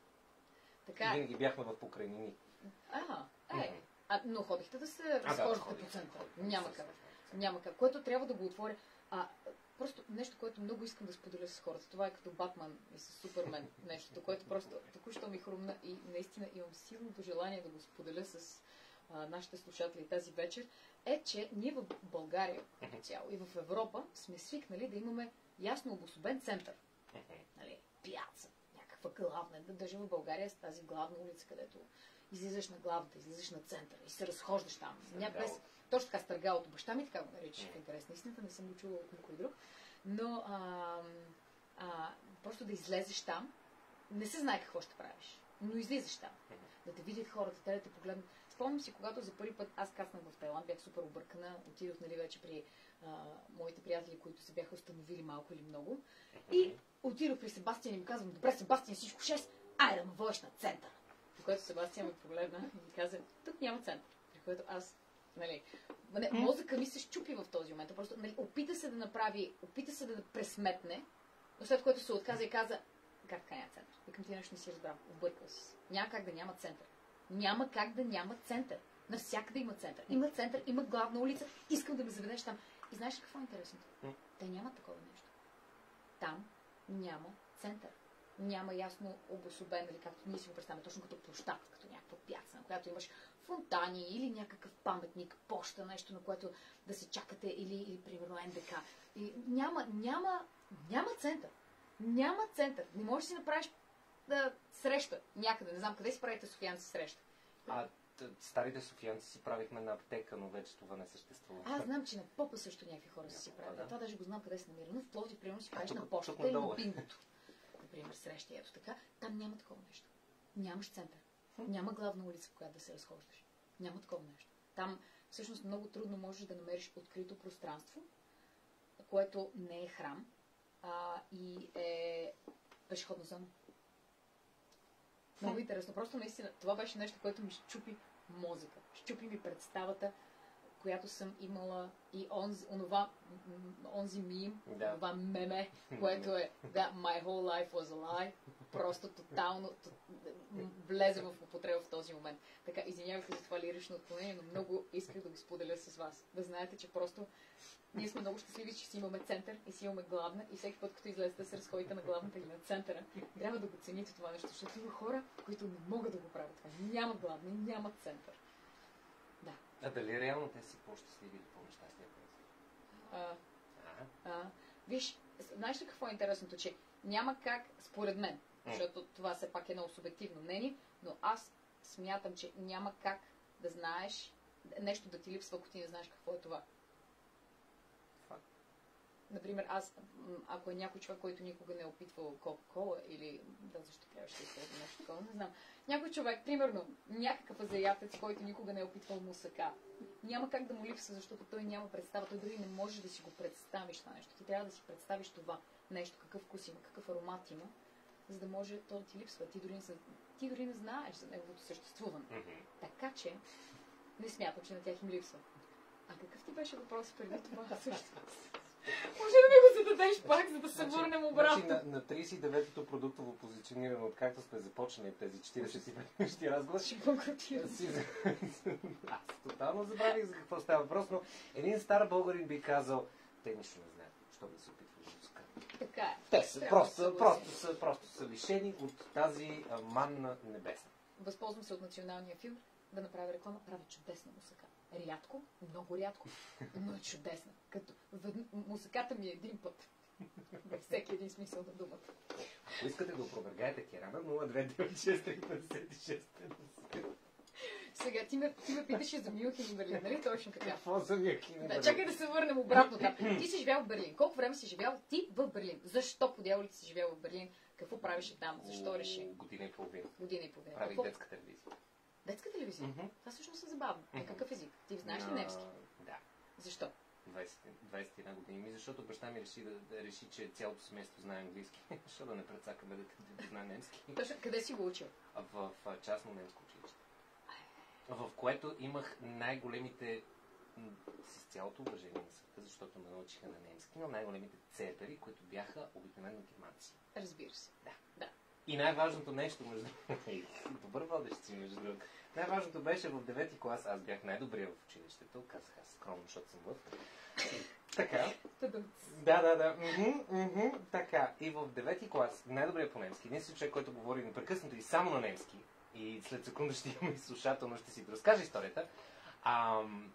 Така. Винаги бяхме в покрайнини. А, е. Мгм. А, но ходихте да се А, да, разхождате ходих, по центъра. ходих, Няма ходих, как. ходих. Няма как. Което трябва да го отворя. А, просто нещо, което много искам да споделя с хората. Това е като Батман и с Супермен. Нещото, което просто току-що ми хрумна и наистина имам силното желание да го споделя с а, нашите слушатели тази вечер, е, че ние в България като цяло и в Европа сме свикнали да имаме ясно обособен център. Нали, пяца, някаква главна. Да даже в България с тази главна улица, където излизаш на главата, излизаш на центъра и се разхождаш там. Ня, без, точно така, стъргалото. Баща ми така го нарича в интерес на истината, не съм го чула от никой друг. Но а, а, просто да излезеш там, не се знае какво ще правиш, но излизаш там. Да те видят хората, те да те погледнат. Спомням си, когато за първи път аз каснах в Тайланд, бях супер объркана, отидох нали, вече при а, моите приятели, които се бяха установили малко или много. И отидох при Себастиан и му казвам, добре, Себастиан, всичко шест, айде да ме водиш на център. При което Себастиан ме погледна и ми каза, тук няма център. При което аз, нали, не, мозъка ми се щупи в този момент. Просто нали, опита се да направи, опита се да пресметне, но след което се отказа и каза, как така няма център? Викам ти нещо не си разбрал, объркал си се. Няма как да няма център. Няма как да няма център. Навсякъде има център. Има център, има главна улица, искам да ме заведеш там. И знаеш какво е интересното? Те нямат такова нещо. Там няма център. Няма ясно обособен, или както ние си го представяме, точно като площад, като някаква пяца, на която имаш фонтани или някакъв паметник, поща, нещо, на което да се чакате, или, или примерно Н Д К. И няма, няма, няма център. Няма център. Не можеш да си направиш да, среща някъде. Не знам къде си правите софиянци среща. А т- старите софиянци си правихме на аптека, но вече това не съществува. Аз знам, че на попа също някакви хора са си правят. Да. Да. Това даже го знам къде се намира. Но в Пловдив, примерно, си правиш тук- на тук почтата и надолу на е. бингото. Например, срещи. Ето така. Там няма такова нещо. Нямаш център. Няма главна улица, в която да се разхождаш. Няма такова нещо. Там всъщност много трудно можеш да намериш открито пространство, което не е храм а, и е пешеходна зона. Много интересно. Просто наистина това беше нещо, което ми щупи мозъка. Щупи ми представата, която съм имала и онзи, онова, м, онзи мим, Да. онова меме, което е да, my whole life was a lie. Просто тотално т- м, влезе в употреба в този момент. Така, извинявайте за това лирично отклонение, но много исках да го споделя с вас. Да знаете, че просто ние сме много щастливи, че си имаме център и си имаме главна и всеки път, като излезете да се разходите на главната или на центъра, трябва да го цените това нещо, защото има хора, които не могат да го правят това. Няма главна, няма център. Да. А дали реално те си по-щастливи или по-нещастни? А, Ага. а, виж, знаеш ли какво е интересното, че няма как, според мен, защото това все пак е много субективно мнение, но аз смятам, че няма как да знаеш нещо да ти липсва, ако ти не знаеш какво е това. Факт. Например, аз, ако е някой човек, който никога не е опитвал Кока-Кола или, да, защо трябваше да използвам нещо такова, не знам. Някой човек, примерно, някакъв азиатец, който никога не е опитвал мусака, няма как да му липсва, защото той няма представа. Той дори не може да си го представиш това нещо. Ти трябва да си представиш това нещо, какъв вкус има, какъв аромат има, за да може то да ти липсва. Ти дори не, са, ти дори не знаеш за неговото съществуване. Mm-hmm. Така че, не смятам, че на тях им липсва. А какъв ти беше въпрос преди това също? Може да ми го зададеш пак, за да се значи, върнем обратно. Значи, на, на тридесет и деветото продуктово позициониране, откакто сме започнали тези четиридесет и пет минути разговор, ще банкротирам. Аз тотално забравих за какво става въпрос, но един стар българин би казал, те нищо не знаят, що да се опитват да музика. Така е. Те са просто, просто, са, просто са лишени от тази а, манна небесна. Възползвам се от националния филм да направя реклама, прави чудесна музика. Рядко, много рядко, но е чудесна. Като въд... музиката ми е един път. Във всеки един смисъл на думата. Ако искате да опровергаете Керана, нула две девет шест три петдесет и шест. Сега, ти ме, ти ме питаше за Мюнхен и Берлин, нали точно така? Какво за Мюнхен? Да, чакай да се върнем обратно там. Ти си живял в Берлин. Колко време си живял ти в Берлин? Защо по дяволите си живял в Берлин? Какво правиш там? Защо реши? Година и половина. Година и половина. Правих Какво? детска телевизия. Детска телевизия? Mm-hmm. Това всъщност е забавно. На Mm-hmm. какъв език? Ти знаеш ли На... немски? Да. Защо? двайсет, двайсет и една години. Ми, защото баща ми реши да, да реши, че цялото семейство знае английски. Защо да не прецакаме да, да знае немски? Точно, къде си го учил? В, в частно немско училище. В което имах най-големите, с цялото уважение на света, защото ме научиха на немски, но най-големите цепери, които бяха обикновено германци. Разбира се. Да. Да. И най-важното нещо, между добър водещ си, между другото. Най-важното беше в девети клас, аз бях най-добрия в училището, казах аз скромно, защото съм лъв. Така. Да, да, да. Мхм, мхм, така. И в девети клас, най-добрия по немски, единствен човек, който говори непрекъснато и само на немски, и след секунда ще имаме слушателно, ще си разкаже историята, ам,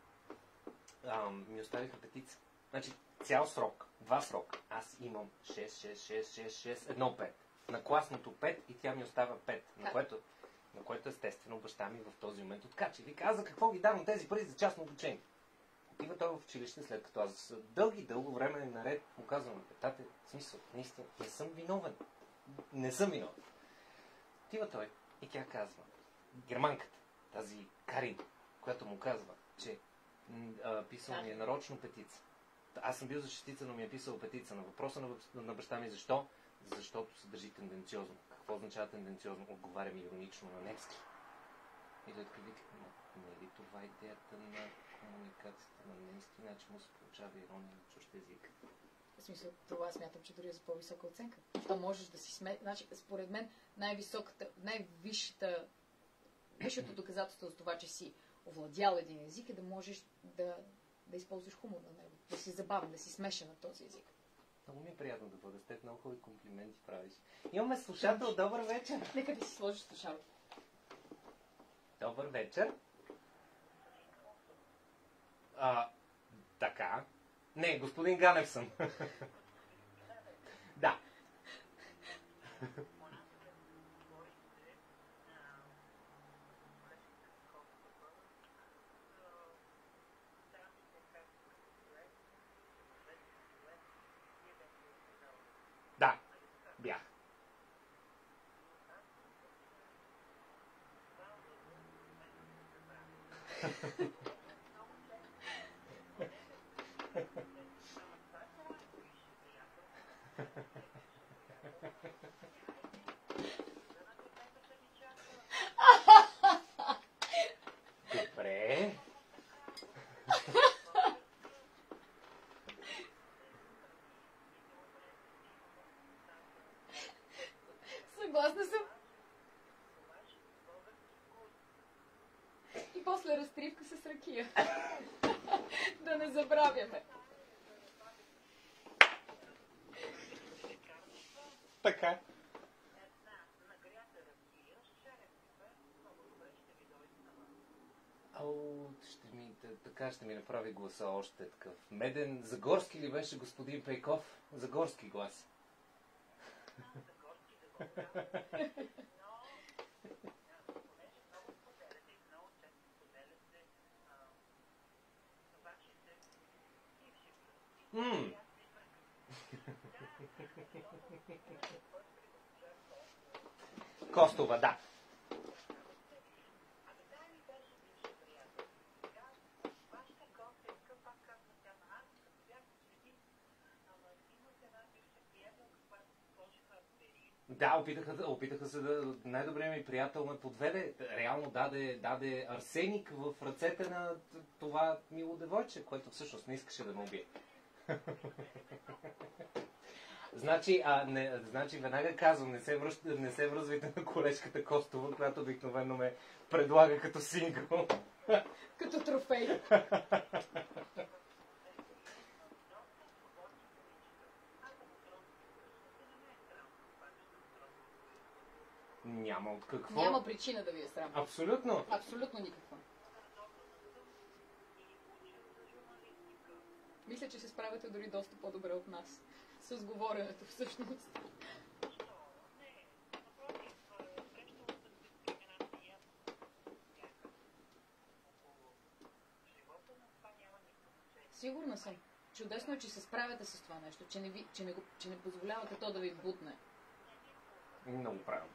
ам, ми оставиха петица. Значи цял срок, два срока. Аз имам шест, шест, шест, шест, шест, едно пет. На класното пет и тя ми остава пет. На което, на което естествено баща ми в този момент откача. Вика, аз за какво ги давам тези пари за частно обучение? Отива той в училище, след като аз дълги, дълго време наред му казвам, тате, в смисъл, наистина, не съм виновен. Не съм виновен. Отива той и тя казва, германката, тази Карин, която му казва, че а, писал ми е нарочно петица. Аз съм бил защитица, но ми е писал петица. На въпроса на, на баща ми защо? Защото се държи тенденциозно. Какво означава тенденциозно? Отговаря ми иронично на немски. И той така вика, не е ли това идеята на комуникацията на немски, начин му се получава ирония на чужд език? В смисъл, това смятам, че дори е за по-висока оценка. То можеш да си сме... Значи, според мен, най-високата, най-висшата, висшето доказателство за това, че си овладял един език е да можеш да, да използваш хумор на него. Да си забавен, да си смешен на този език. Много ми е приятно да бъда с теб, много хубави комплименти правиш. Имаме слушател, добър вечер! Нека да си сложиш слушалки. Добър вечер! А, така. Не, господин Ганев съм. Да. Да, бях. Добре. Съгласна съм. И после разтривка с ракия. Да не забравяме. Така. Ау, ще ми, така ще ми направи гласа още такъв. Меден, Загорски ли беше господин Пейков? Загорски глас. М. Костова, да. Да, опитаха, опитаха се да... Най-добрият ми приятел ме подведе. Реално даде, даде арсеник в ръцете на това мило девойче, което всъщност не искаше да ме убие. Значи, а, не, значи, веднага казвам, не се, връщ, не се връзвайте на колежката Костова, която обикновено ме предлага като сингъл. Като трофей. Няма от какво. Няма причина да ви е срам. Абсолютно. Абсолютно никаква. Мисля, че се справяте дори доста по-добре от нас. С говоренето всъщност. Сигурна съм. Чудесно е, че се справяте с това нещо, че не, ви, че не, го, че не позволявате то да ви бутне. Много правилно.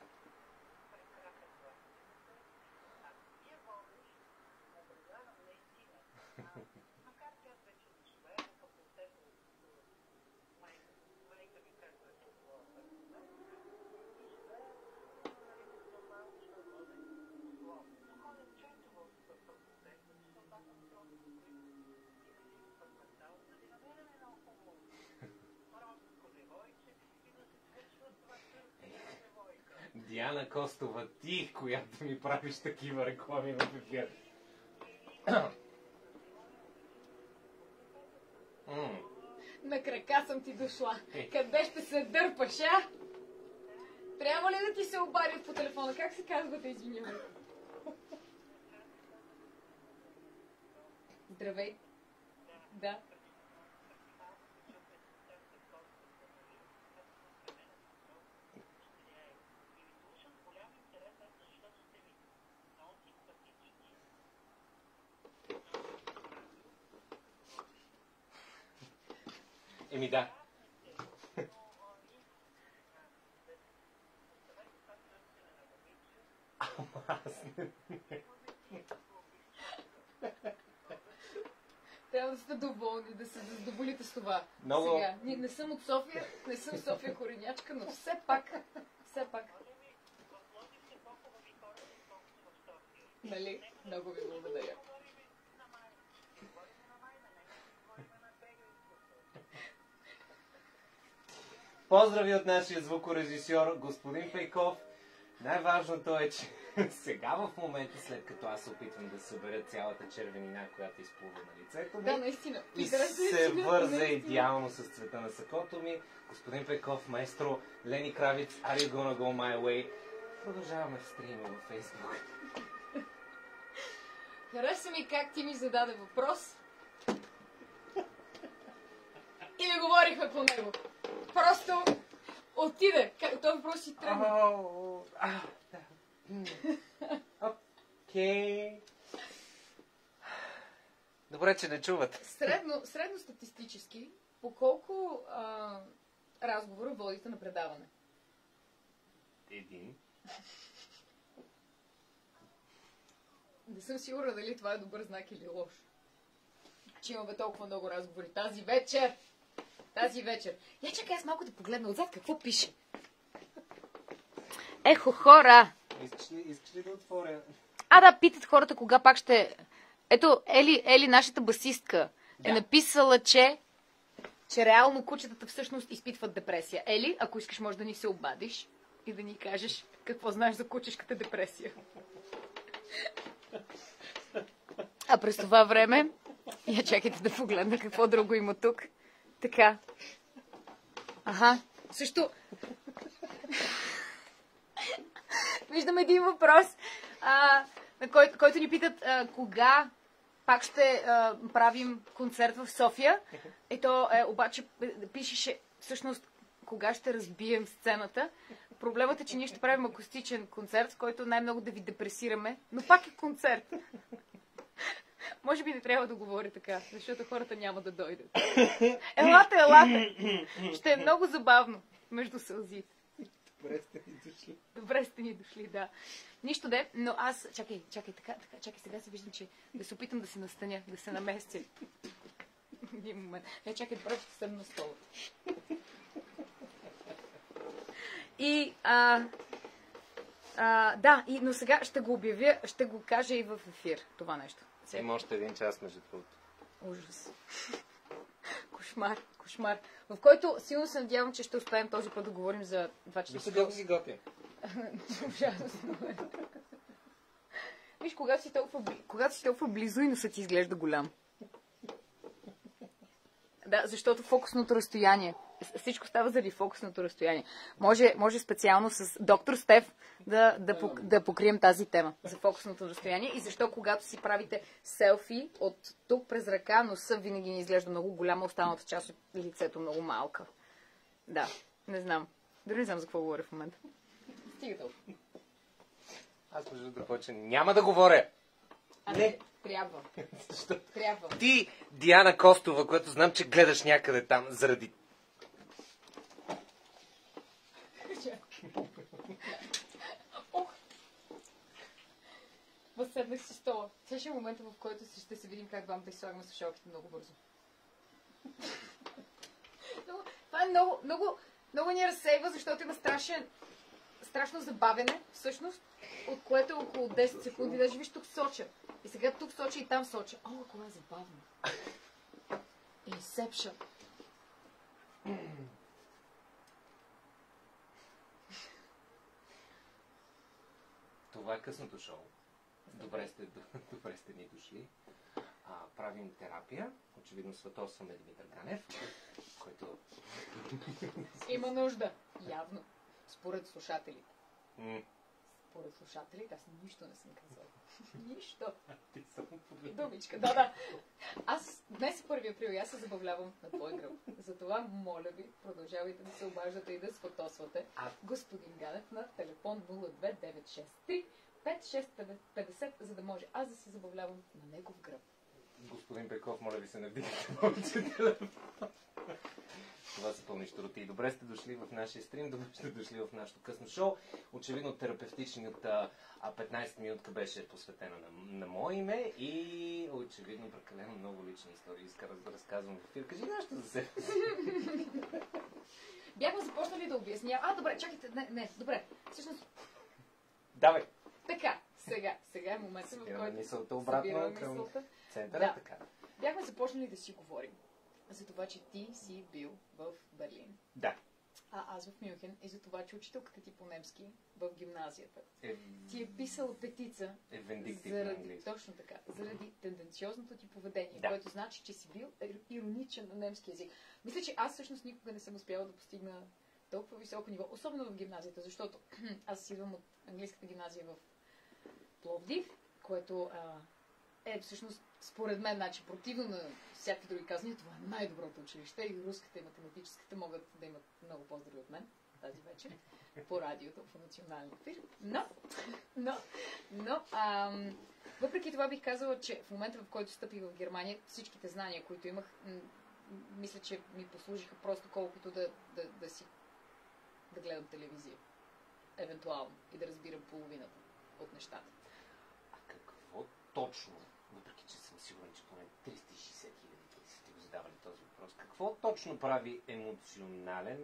Диана Костова, ти, която ми правиш такива реклами в ефир. На крака съм ти дошла. Къде ще се дърпаш, а? Трябва ли да ти се обадят по телефона? Как се казва да извинявай? Здравей. Да. Еми да. Ама аз не... Трябва да сте доволни, да се задоволите с това. Много... Сега, не, не съм от София, не съм София коренячка, но все пак, все пак. Нали? Много ви благодаря. Поздрави от нашия звукорежисьор, господин Пейков. Най-важното е, че сега в момента, след като аз се опитвам да съберя цялата червенина, която изплува на лицето ми, да, наистина. и Израза, се върза наистина. идеално с цвета на сакото ми, господин Пейков, маестро, Лени Кравиц, Are you gonna go my way? Продължаваме в стрима във Фейсбук. Хареса ми как ти ми зададе въпрос. И не говорихме по него. Просто отиде. Този въпрос си тръгна. Окей. Добре, че не чувате. Средно, средно статистически, по колко а, разговора водите на предаване? Един. Не съм сигурна дали това е добър знак или лош. Че имаме толкова много разговори тази вечер. Тази вечер. Я чакай аз малко да погледна отзад какво пише. Ехо, хора! Искаш ли, искаш ли да отворя? А, да, питат хората кога пак ще... Ето, Ели, Ели нашата басистка, да. е написала, че че реално кучетата всъщност изпитват депресия. Ели, ако искаш, може да ни се обадиш и да ни кажеш какво знаеш за кучешката депресия. А през това време, я чакайте да погледна какво друго има тук. Така. Аха. Също... Виждам един въпрос, а, на кой, който ни питат а, кога пак ще а, правим концерт в София. Ето, е, обаче пишеше всъщност кога ще разбием сцената. Проблемът е, че ние ще правим акустичен концерт, с който най-много да ви депресираме, но пак е концерт. Може би не трябва да говори така, защото хората няма да дойдат. Елате, елате! Ще е много забавно между сълзите. Добре сте ни дошли. Добре сте ни дошли, да. Нищо де, но аз... Чакай, чакай, така, така, чакай, сега се виждам, че да се опитам да се настаня, да се наместя. Един момент. Не, чакай, добре, ще седна на стола. И, а, а, да, и, но сега ще го обявя, ще го кажа и в ефир, това нещо. Има още един час, между другото. Ужас. Кошмар, кошмар. В който силно се надявам, че ще успеем този път да говорим за два часа. Виж колко си готин. Ужасно. Виж, когато си, толкова, когато си толкова близо и носът ти изглежда голям. Да, защото фокусното разстояние. Всичко става заради фокусното разстояние. Може, може специално с доктор Стеф да, да, да покрием тази тема за фокусното разстояние и защо когато си правите селфи от тук през ръка, носа винаги ни изглежда много голяма, останалата част от лицето много малка. Да, не знам. Дори не знам за какво говоря в момента. Стига толкова. Аз между да почна. Няма да говоря. А не, трябва. Защо? Трябва. Ти, Диана Костова, която знам, че гледаш някъде там заради... Възседнах си стола. Сега е момента, в който ще се видим как двамата изслагаме слушалките много бързо. Това е много, много, много ни разсейва, защото има страшен, страшно забавене, всъщност, от което е около десет секунди. Даже виж, тук соча. И сега тук соча и там соча. О, кога е забавно. Inception. Това е късното шоу. Добре сте, добре сте ни дошли. А, правим терапия. Очевидно сватосваме Димитър Ганев, който... Има нужда. Явно. Според слушателите. М. Според слушателите, аз нищо не съм казала. Нищо. Ти само Думичка, да, да. Аз днес е първи април и аз се забавлявам на твой гръб. Затова, моля ви, продължавайте да се обаждате и да сфотосвате господин Ганев на телефон нула две девет шест три пет шест петдесет, за да може аз да се забавлявам на негов гръб. Господин Пеков, моля ви се, не вдигайте повече телефон. Това са пълни щуроти. Добре сте дошли в нашия стрим, добре сте дошли в нашото късно шоу. Очевидно терапевтичната петнайсет минутка беше посветена на, на мое име и очевидно прекалено много лични истории иска да разказвам в ефир. Кажи нещо за себе си. Бяхме започнали да обясня. А, добре, чакайте, не, не, добре. Всъщност... Давай. Така, сега, сега е моментът, в който мисълта обратно към мисълта. центъра. Да. Така. Бяхме започнали да си говорим за това, че ти си бил в Берлин. Да. А аз в Мюнхен и за това, че учителката ти по немски в гимназията Е, ти е писала петица е вендиктив на заради, английски. точно така, заради тенденциозното ти поведение, Да. което значи, че си бил ироничен на немски език. Мисля, че аз всъщност никога не съм успяла да постигна толкова високо ниво, особено в гимназията, защото аз идвам от английската гимназия в Пловдив, което а, е всъщност според мен, значи противно на всякакви други казания, това е най-доброто училище и руската и математическата могат да имат много поздрави от мен тази вечер по радиото, по националния ефир. Но, но, но, ам, въпреки това бих казала, че в момента, в който стъпих в Германия, всичките знания, които имах, м- мисля, че ми послужиха просто колкото да, да, да си да гледам телевизия. Евентуално. И да разбирам половината от нещата. А какво точно, въпреки че съм сигурен, че поне триста и шейсет хиляди са ти го задавали този въпрос, какво точно прави емоционален,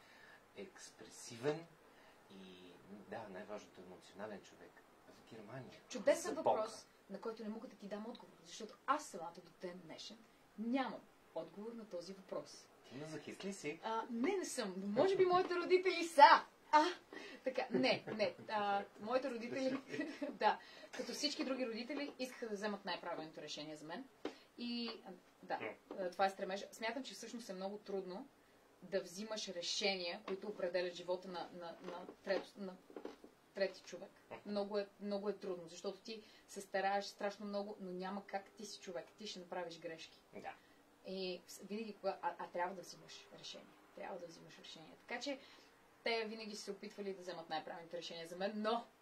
експресивен и, да, най-важното емоционален човек в Германия? Чудесен За Бога. въпрос, на който не мога да ти дам отговор, защото аз самата до ден днешен нямам отговор на този въпрос. Ти мазохист ли си? А, не, не съм, но може би моите родители са. А, така, не, не. А, моите родители, да, като всички други родители, искаха да вземат най-правилното решение за мен. И, да, това е стремежа. Смятам, че всъщност е много трудно да взимаш решения, които определят живота на, на, на, трето, на трети човек. Много е, много е трудно, защото ти се стараеш страшно много, но няма как, ти си човек, ти ще направиш грешки. Да. И винаги, кога, а, а трябва да взимаш решение. Трябва да взимаш решение. Така че те винаги са се опитвали да вземат най-правилните решения за мен, но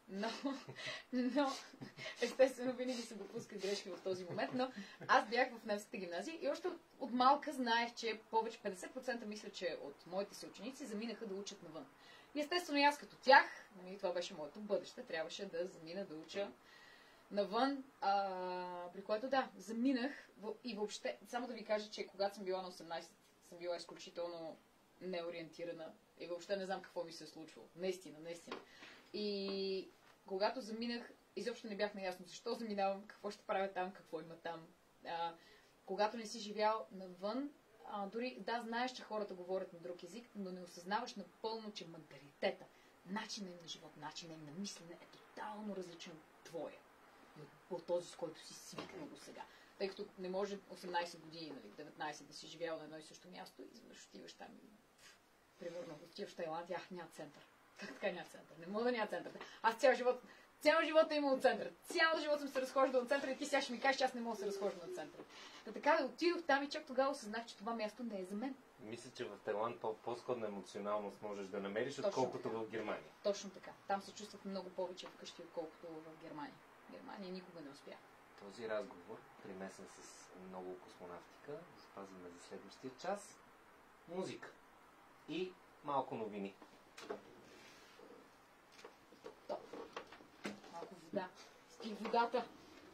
Но, но, естествено, винаги се допуска грешки в този момент, но аз бях в немската гимназия и още от, от малка знаех, че повече петдесет процента мисля, че от моите си ученици заминаха да учат навън. И естествено и аз като тях, нали, това беше моето бъдеще, трябваше да замина да уча навън, а, при което да, заминах и въобще, само да ви кажа, че когато съм била на осемнайсет, съм била изключително неориентирана и въобще не знам какво ми се е случвало. Наистина, наистина. И когато заминах, изобщо не бях наясно защо заминавам, какво ще правя там, какво има там. А, когато не си живял навън, а, дори да, знаеш, че хората говорят на друг език, но не осъзнаваш напълно, че менталитета, начинът им на живот, начинът им на мислене е тотално различен от твоя. От този, с който си свикнал до сега. Тъй като не може осемнайсет години, нали, деветнайсет да си живял на едно и също място и изведнъж отиваш там и примерно отиваш в Тайланд, ах, няма център. Как така няма център? Не мога да няма център. Аз цял живот, цял живот е имал център. Цял живот съм се разхождал от центъра и ти сега ще ми кажеш, че аз не мога да се разхождам от центъра. Та така да отидох там и чак тогава осъзнах, че това място не е за мен. Мисля, че в Тайланд по-сходна емоционалност можеш да намериш, Точно отколкото така. в Германия. Точно така. Там се чувствах много повече вкъщи, отколкото в Германия. В Германия никога не успях. Този разговор, примесен с много космонавтика, спазваме за следващия час. Музика и малко новини. Топ. Малко вода. Спи водата.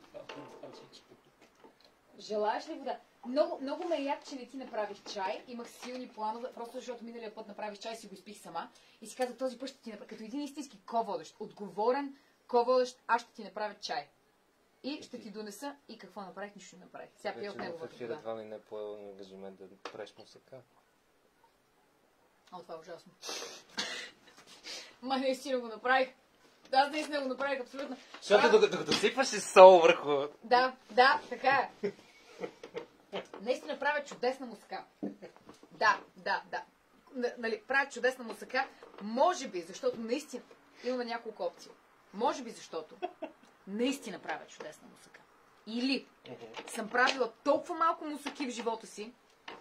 Желаеш ли вода? Много, много ме е яд, че не ти направих чай. Имах силни планове, просто защото миналия път направих чай, си го изпих сама. И си казах, този път ще ти направя. Като един истински ко-водещ, отговорен ко-водещ, аз ще ти направя чай. И ще ти донеса и какво направих, нищо не направих. Сега пия от неговата вода. вода. Това ми не е поел ангажимент да правиш мусака. О, това е ужасно. Ма наистина го направих. Аз наистина го направих абсолютно. Защото А, докато, докато сипваш си сол върху... Да, да, така е. Наистина правя чудесна мусака. Да, да, да. Н- нали, правя чудесна мусака. Може би, защото наистина имаме няколко опции. Може би, защото наистина правя чудесна мусака. Или съм правила толкова малко мусаки в живота си,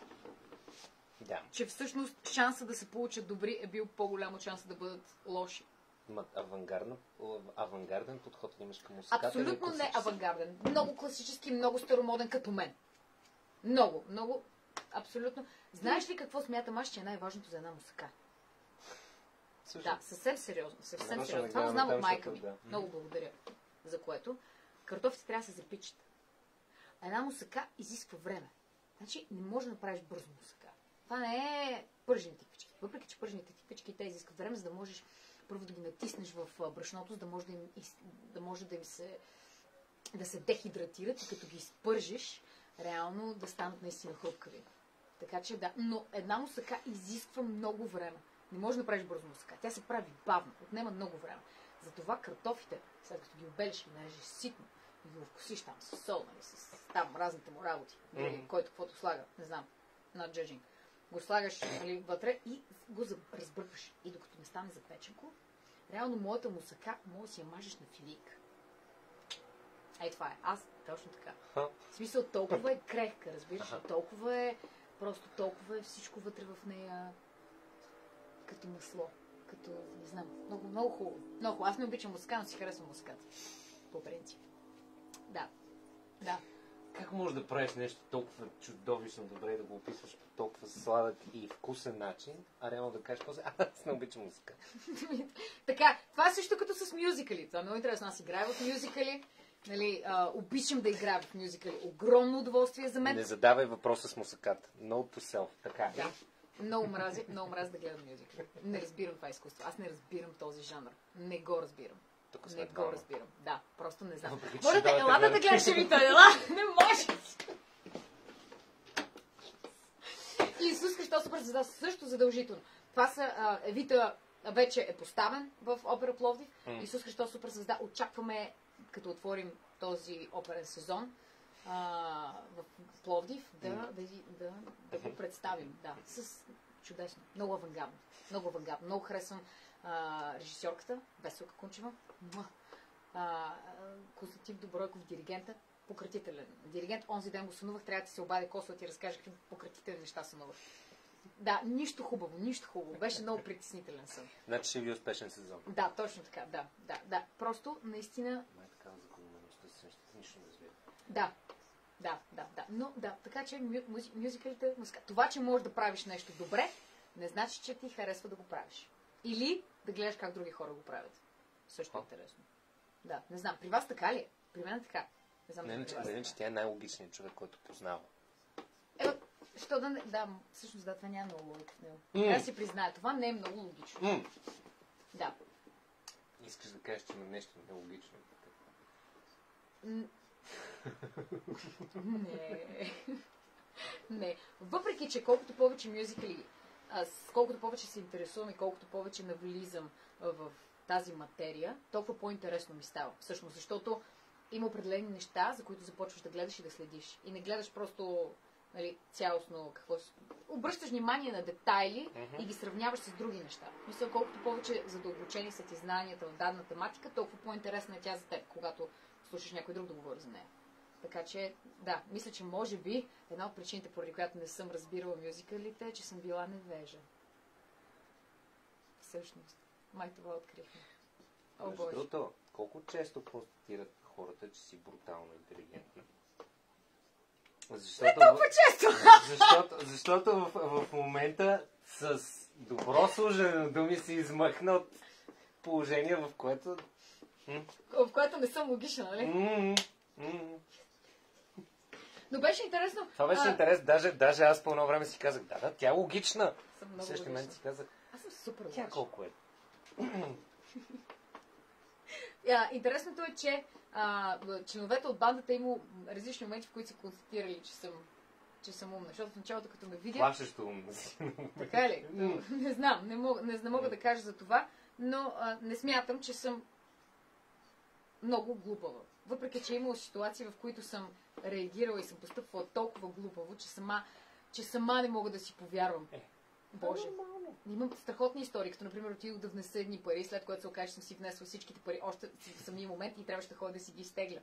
Да. че всъщност шанса да се получат добри е бил по-голямо от шанса да бъдат лоши. Ма, авангарден, авангарден подход ли имаш към мусаката? Абсолютно не авангарден. Много класически, много старомоден като мен. Много, много, абсолютно. Знаеш ли какво смятам аз, че е най-важното за една мусака? Да, съвсем сериозно. Съвсем Нарочно сериозно. не Това го гледаме знам там, от майка ми. защото, да. Много благодаря. За което картофите трябва да се запичат. А една мусака изисква време. Значи не може да направиш бързо мусака. Това не е пържените тиквички. Въпреки че пържените тиквички те изискват време, за да можеш първо да ги натиснеш в брашното, за да може да им, да може да им се да се дехидратират и като ги изпържиш, реално да станат наистина хрупкави. Така че да, но една мусака изисква много време. Не може да правиш бързо мусака. Тя се прави бавно, отнема много време. Затова картофите, след като ги обелиш, ги нарежеш ситно и ги вкусиш там с сол, нали, с там разните му работи, mm-hmm. който каквото слага, не знам, not judging. Го слагаш, нали, вътре и го разбъркваш. И докато не стане запеченко, реално моята мусака може да си я мажеш на филийка. Ей, това е. Аз точно така. Ха. В смисъл, толкова е крехка, разбираш? Ага. Толкова е, просто толкова е всичко вътре в нея като масло. Като, не знам, много, много хубаво. Много хубаво. Аз не обичам мусака, но си харесвам муската. По принцип. Да. Да. Как можеш да правиш нещо толкова чудовищно добре и да го описваш по толкова сладък и вкусен начин, а реално да кажеш после, а, аз не обичам музика. Така, това е също като с мюзикали. Това е много интересно. Аз играя в мюзикали. Нали, а, обичам да играя в мюзикали. Огромно удоволствие за мен. Не задавай въпроса с мусаката. Note to self. Така. Да. Много мрази, много мрази да гледам мюзикали. Не разбирам това изкуство. Аз не разбирам този жанр. Не го разбирам. Тук Не го разбирам. Да, просто не знам. Въпреки, че Може да, давате ела да време. те гледаш Вита, ела! Не може! Исус Христос супер звезда също задължително. Това са, а, Вита вече е поставен в опера Пловдив. Mm. Исус Христос супер звезда. Очакваме, като отворим този оперен сезон а, в Пловдив, да, Mm. да, да, да го представим. Да, с чудесно. Много авангардно. Много авангардно. Много харесвам а, режисьорката, Веселка Кунчева. Муа. А, Константин Добройков, диригента, пократителен диригент. Онзи ден го сънувах, трябва да ти се обади косо да ти разкажа какви пократителни неща сънувах. Да, нищо хубаво, нищо хубаво. Беше много притеснителен сън. Значи ще ви успешен сезон. Да, точно така, да, да, да. Просто, наистина... Май така закономерността си нещо, нищо не разбира. Да, да, да, да. Но, да, така че мю, мюзи, мюзикалите... Музика. Това, че можеш да правиш нещо добре, не значи, че ти харесва да го правиш. Или да гледаш как други хора го правят. Също е интересно. Да, не знам. При вас така ли е? При мен е така. Не знам. Не, не, че, не, че тя е най-логичният човек, който познава. Е, що да не... Да, всъщност да, това няма много логика в него. Mm. Трябва да си призная. Това не е много логично. Mm. Да. Искаш да кажеш, че има нещо нелогично. Н- не. Не. Въпреки, че колкото повече мюзикали, аз, колкото повече се интересувам и колкото повече навлизам в тази материя, толкова по-интересно ми става. Всъщност, защото има определени неща, за които започваш да гледаш и да следиш. И не гледаш просто, нали, цялостно какво си... Обръщаш внимание на детайли Mm-hmm. и ги сравняваш с други неща. Мисля, колкото повече задълбочени са ти знанията в дадена тематика, толкова по-интересна е тя за теб, когато слушаш някой друг да говори за нея. Така че, да, мисля, че може би една от причините, поради която не съм разбирала мюзикалите, е, че съм била невежа. Всъщност. Май това открихме. О, Между Боже. другото, колко често констатират хората, че си брутално интелигентна? Защото, Не толкова често! защото, защото в, в момента с добро служене на думи си измъкна от положение, в което... М? В което не съм логична, нали? М, м. Но беше интересно. Това беше а, интерес. Даже, даже аз по едно време си казах, да, да, тя е логична. Съм В много същия момент логична. си казах, Аз съм супер тя логична. колко е? А, интересното е, че а, членовете от бандата има различни моменти, в които са констатирали, че съм, че съм умна. Защото в началото, като ме видят... Плашещо умна си. Така ли? Не знам, не мога, не, не мога да кажа за това, но а, не смятам, че съм много глупава. Въпреки, че е имало ситуации, в които съм реагирала и съм постъпвала толкова глупаво, че сама, че сама не мога да си повярвам. Е. Боже. Имам страхотни истории, като например отидох да внеса едни пари, след което се окаже, че съм си внесла всичките пари още в самия момент и трябваше да ходя да си ги изтегля.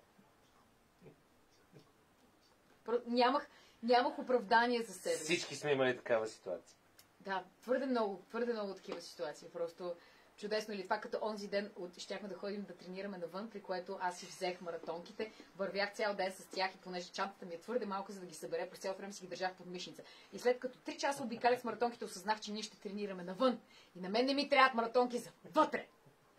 Про- Нямах, нямах оправдание за себе си. Всички сме имали такава ситуация. Да, твърде много, твърде много такива ситуации. Просто чудесно. Или това като онзи ден от... щяхме да ходим да тренираме навън, при което аз си взех маратонките, вървях цял ден с тях и понеже чантата ми е твърде малка, за да ги събере, през цялото време си ги държах под мишница. И след като три часа обикалях с маратонките, осъзнах, че ние ще тренираме навън. И на мен не ми трябват маратонки за вътре.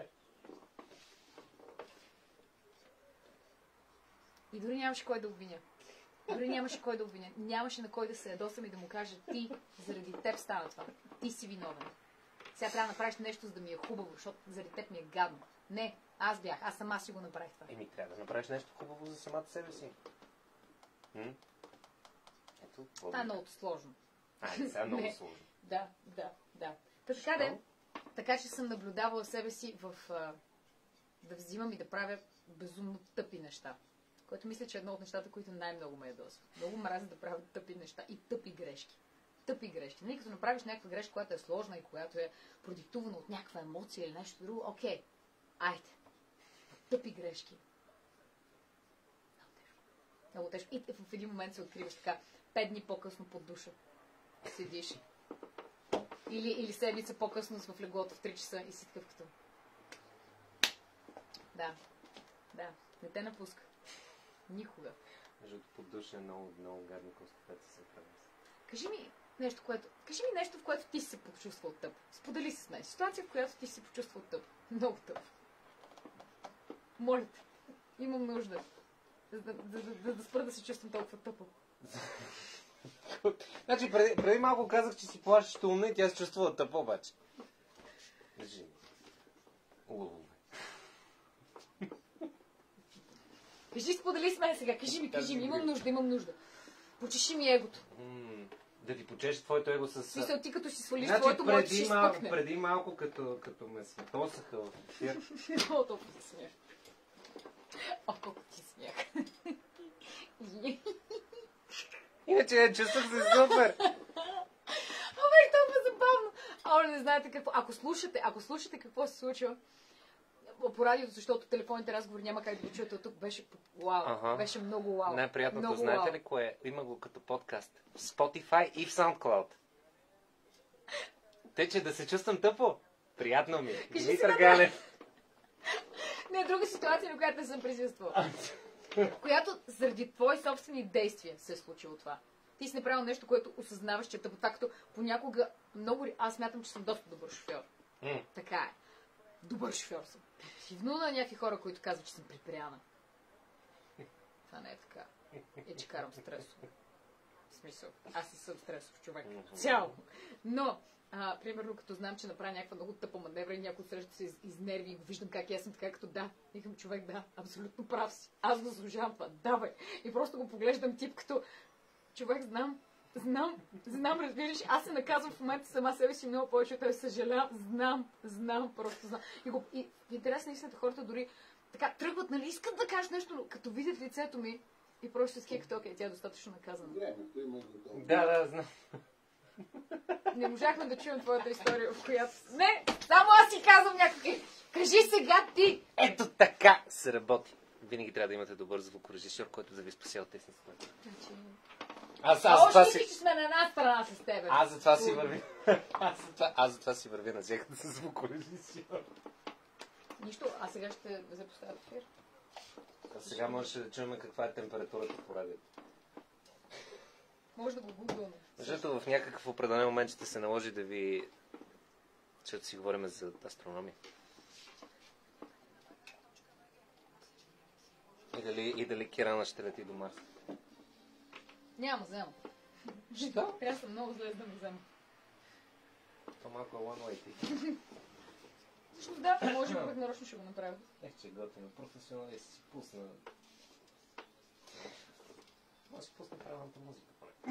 И дори нямаше кой да обвиня. Дори нямаше кой да обвиня. Нямаше на кой да се ядосам и да му кажа, ти, заради теб стана това. Ти си виновен. Сега трябва да направиш нещо, за да ми е хубаво, защото заради теб ми е гадно. Не, аз бях, аз сама си го направих това. Еми, трябва да направиш нещо хубаво за самата себе си. М? Ето, Това е много сложно. Ай, сега е много Не. сложно. Да, да, да. Та така Що? де, така че съм наблюдавала себе си в а, да взимам и да правя безумно тъпи неща. Което мисля, че е едно от нещата, които най-много ме ядосва. Много мразя да правя тъпи неща и тъпи грешки. Тъпи грешки. Нали, като направиш някаква грешка, която е сложна и която е продиктувана от някаква емоция или нещо друго, окей, айде. Тъпи грешки. Много тежко. Много тежко. И в един момент се откриваш така, пет дни по-късно под душа. Седиш. Или, или седмица по-късно в леглото в три часа и си такъв като. Да. Да. Не те напуска. Никога. Между под душа е много, много гадна констатация се прави. Кажи ми нещо, което... Кажи ми нещо, в което ти си се почувствал тъп. Сподели с мен. Ситуация, в която ти си се почувствал тъп. Много тъп. Моля те. Имам нужда. За да, да, да, да, да спра да се чувствам толкова тъпо. Значи, преди, преди малко казах, че си плашеш умна и тя се чувствала тъпо, обаче. Кажи. Лъвове. Кажи, сподели с мен сега. Кажи ми, кажи ми. Имам нужда, имам нужда. Почеши ми егото. М, Да ти почеш твоето его с... В смисъл, ти като си свалиш Значи, твоето, моето ще преди, изпъкне. малко, преди малко, като, като ме светосаха в ефир, О, толкова ти смях. О, колко ти смях. иначе я чувствах се супер. Абе, толкова забавно. О, не знаете какво. Ако слушате, ако слушате какво се случва по радиото, защото телефонните разговори няма как да го чуете от тук, беше вау. Ага. Беше много вау. Най-приятното, Много знаете вау. ли кое е? Има го като подкаст. В Spotify и в SoundCloud. Те, че да се чувствам тъпо. Приятно ми. Кажи Димитър сега, Ганев. Не, друга ситуация, на която не съм присъствала. Която заради твои собствени действия се е случило това. Ти си направил нещо, което осъзнаваш, че е тъпо. Това като понякога много... Аз смятам, че съм доста добър шофьор. Mm. Така е. Добър шофьор съм. Противно на някакви хора, които казват, че съм припряна. Това не е така. Е, че карам стресово. В смисъл. Аз не съм стресов човек. Цяло. Но, а, примерно, като знам, че направя някаква много тъпа маневра и някой среща се из- изнерви и го виждам как и аз съм така, като да. Викам, човек, да, абсолютно прав си. Аз го заслужавам това. Давай. И просто го поглеждам тип като човек, знам, знам, знам, разбираш, аз се наказвам в момента сама себе си много повече, той съжалявам, знам, знам, просто знам. И, го, и в интерес на истината хората дори така тръгват, нали, искат да кажат нещо, но като видят лицето ми и просто се като, окей, тя е достатъчно наказана. Времето има готово. Да, да, знам. Не можахме да чуем твоята история, в която... Не, само аз си казвам някакви. Кажи сега ти! Ето така се работи. Винаги трябва да имате добър звукорежисьор, който да ви спася от тесни ситуации. Аз, аз, Още това си... си... че сме на една страна с теб. Аз за това си върви. Аз за това, аз за това си вървя на зехата с звукорежисьор. Нищо, а сега ще запоставя в ефир. А сега можеш да чуем каква е температурата по радиото. Може да го гуглваме. Защото в някакъв определен момент ще се наложи да ви... Защото си говорим за астрономия. И дали, и дали Кирана ще лети до Марс. Няма, взема. Що? Трябва да съм много зле да го взема. То малко е one way ticket. Всъщност да, може би пък нарочно ще го направя. Ех, че готино. Професионалист си пусна... Може си пусна правилната музика.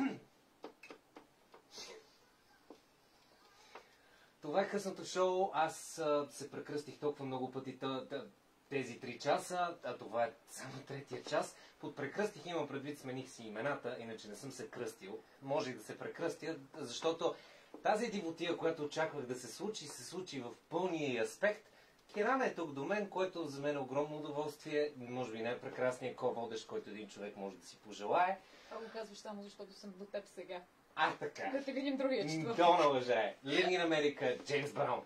Това е късното шоу. Аз а, се прекръстих толкова много пъти тези три часа, а това е само третия час. Под прекръстих имам предвид, смених си имената, иначе не съм се кръстил. Може и да се прекръстя, защото тази дивотия, която очаквах да се случи, се случи в пълния аспект. Кирана е тук до мен, което за мен е огромно удоволствие. Може би най-прекрасният ко-водещ, който един човек може да си пожелае. Това го казваш само защото съм до теб сега. А, така. Да те видим другия четвърти. Дона лъжае. Living in America, Джеймс Браун.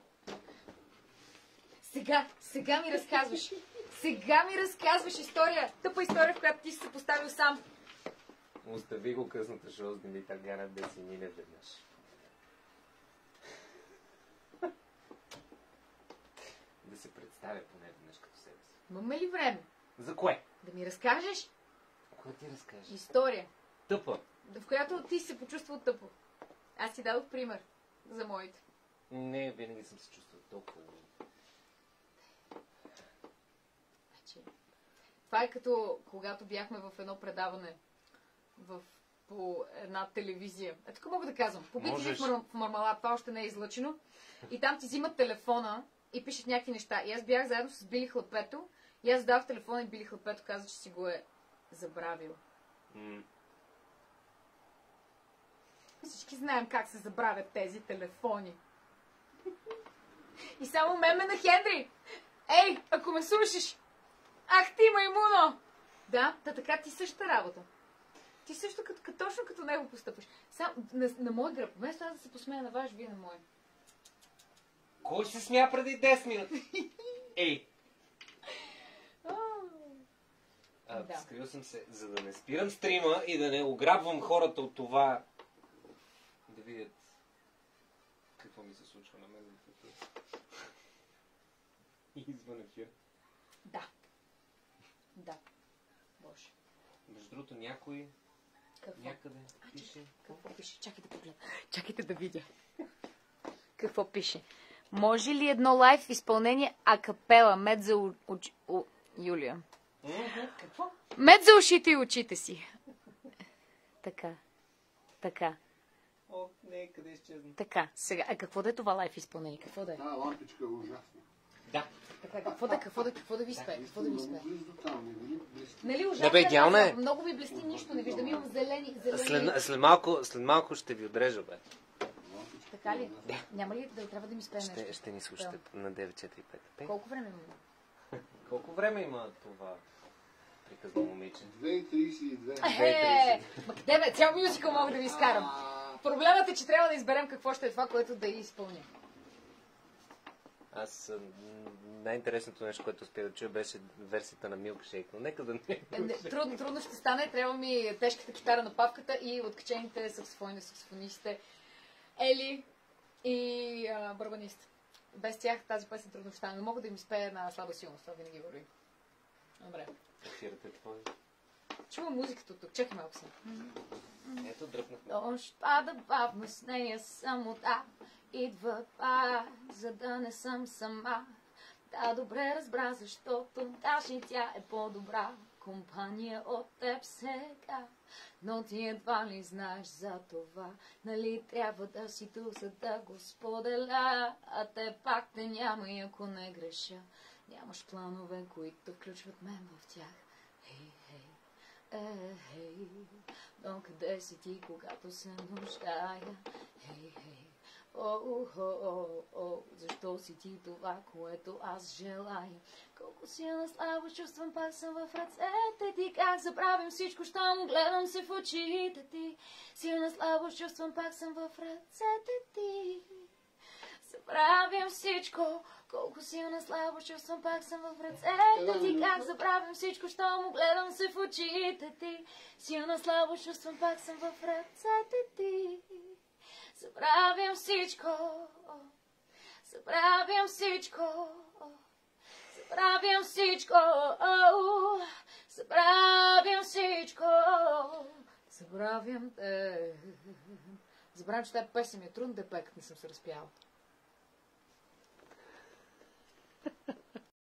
Сега, сега ми разказваш. Сега ми разказваш история. Тъпа история, в която ти си се поставил сам. Остави го късното шоу с Димитър Ганев да си мине веднъж. Да се представя поне веднъж като себе си. Имаме ли време? За кое? Да ми разкажеш Кое ти разкажеш? история, Тъпа. в която ти се почувствал тъпо. Аз ти дадох пример за моите. Не, винаги съм се чувствал толкова. Значи, това е като когато бяхме в едно предаване в, по една телевизия. Е, тук мога да казвам. По бити Можеш. в, Мар... в Мармалад, това още не е излъчено. И там ти взимат телефона и пишат някакви неща. И аз бях заедно с Били Хлапето. И аз дадох телефона и Били Хлапето каза, че си го е забравил. М. Всички знаем как се забравят тези телефони. И само меме на Хенри. Ей, ако ме слушаш! Ах ти, маймуно! Да, та така ти същата работа. Ти също като, като, точно като него постъпваш. Сам, на, на мой гръб. Вместо аз да се посмея на ваш, вие на мой. Кой се смя преди десет минути? Ей! А, Да. скрил съм се, за да не спирам стрима и да не ограбвам хората от това да видят какво ми се случва на мен. И извън ефир. Да. Да. Боже. Между другото, някой Какво? някъде пише... Какво пише? Чакай да погледна. Чакайте да видя. Какво пише? Може ли едно лайв изпълнение акапела? Мед за у... уч... у... Юлия. Какво? Мед за ушите и очите си. Така. Така. О, не, къде изчезна? Така. Сега. А какво да е това лайв изпълнение? Какво да е? Тая лампичка е ужасна. Да. Така, какво да, какво да, какво да ви спее? Какво да ви Много спее? близо там, не ви близко. Нали ужасно? Не бе, идеално е. Много ви блести, нищо не виждам. Имам зелени, зелени. След, след, малко, след малко ще ви отрежа, бе. Така ли? Няма ли да трябва да ми спее Ще, нещо? ще ни слушате на девет четири пет. Пе? Колко време има? Колко време има това приказно момиче? две тридесет и две. Е, ма къде бе? Цял мюзикъл мога да ви изкарам. А, Проблемът е, че трябва да изберем какво ще е това, което да изпълним. Аз най-интересното нещо, което успя да чуя, беше версията на Milkshake, но нека да не... Трудно, трудно ще стане, трябва ми тежката китара на папката и откачените саксофони, саксофонистите Ели и а, барабанист. Без тях тази песен трудно ще стане, но мога да им изпея на слаба силност, това винаги върви. Добре. Ефирате твой. Чувам музиката от тук, чакай малко си. Ето, дръпнахме. Дощ пада бавно с нея само да идва па, за да не съм сама. Да, добре разбра, защото даже и тя е по-добра компания от теб сега. Но ти едва ли знаеш за това, нали трябва да си tu, за да го споделя. А те пак те няма и ако не греша, нямаш планове, които включват мен в тях. Хей, хей. Е, хей, но къде си ти, когато се нуждая? Хей, хей, о, о, о, о, защо си ти това, което аз желая? Колко силна слабо чувствам, пак съм в ръцете ти. Как забравим всичко, щом гледам се в очите ти. Силна слабо чувствам, пак съм в ръцете ти. Забравям всичко, колко силна слабо чувствам, пак съм в ръцете ти. Как забравям всичко, що му гледам се в очите ти. Силна слабо чувствам, пак съм в ръцете ти. Забравям всичко, забравям всичко, забравям всичко, забравям всичко, забравям те. Забравям, че тази песен ми е трудно да пека, не съм се разпяла.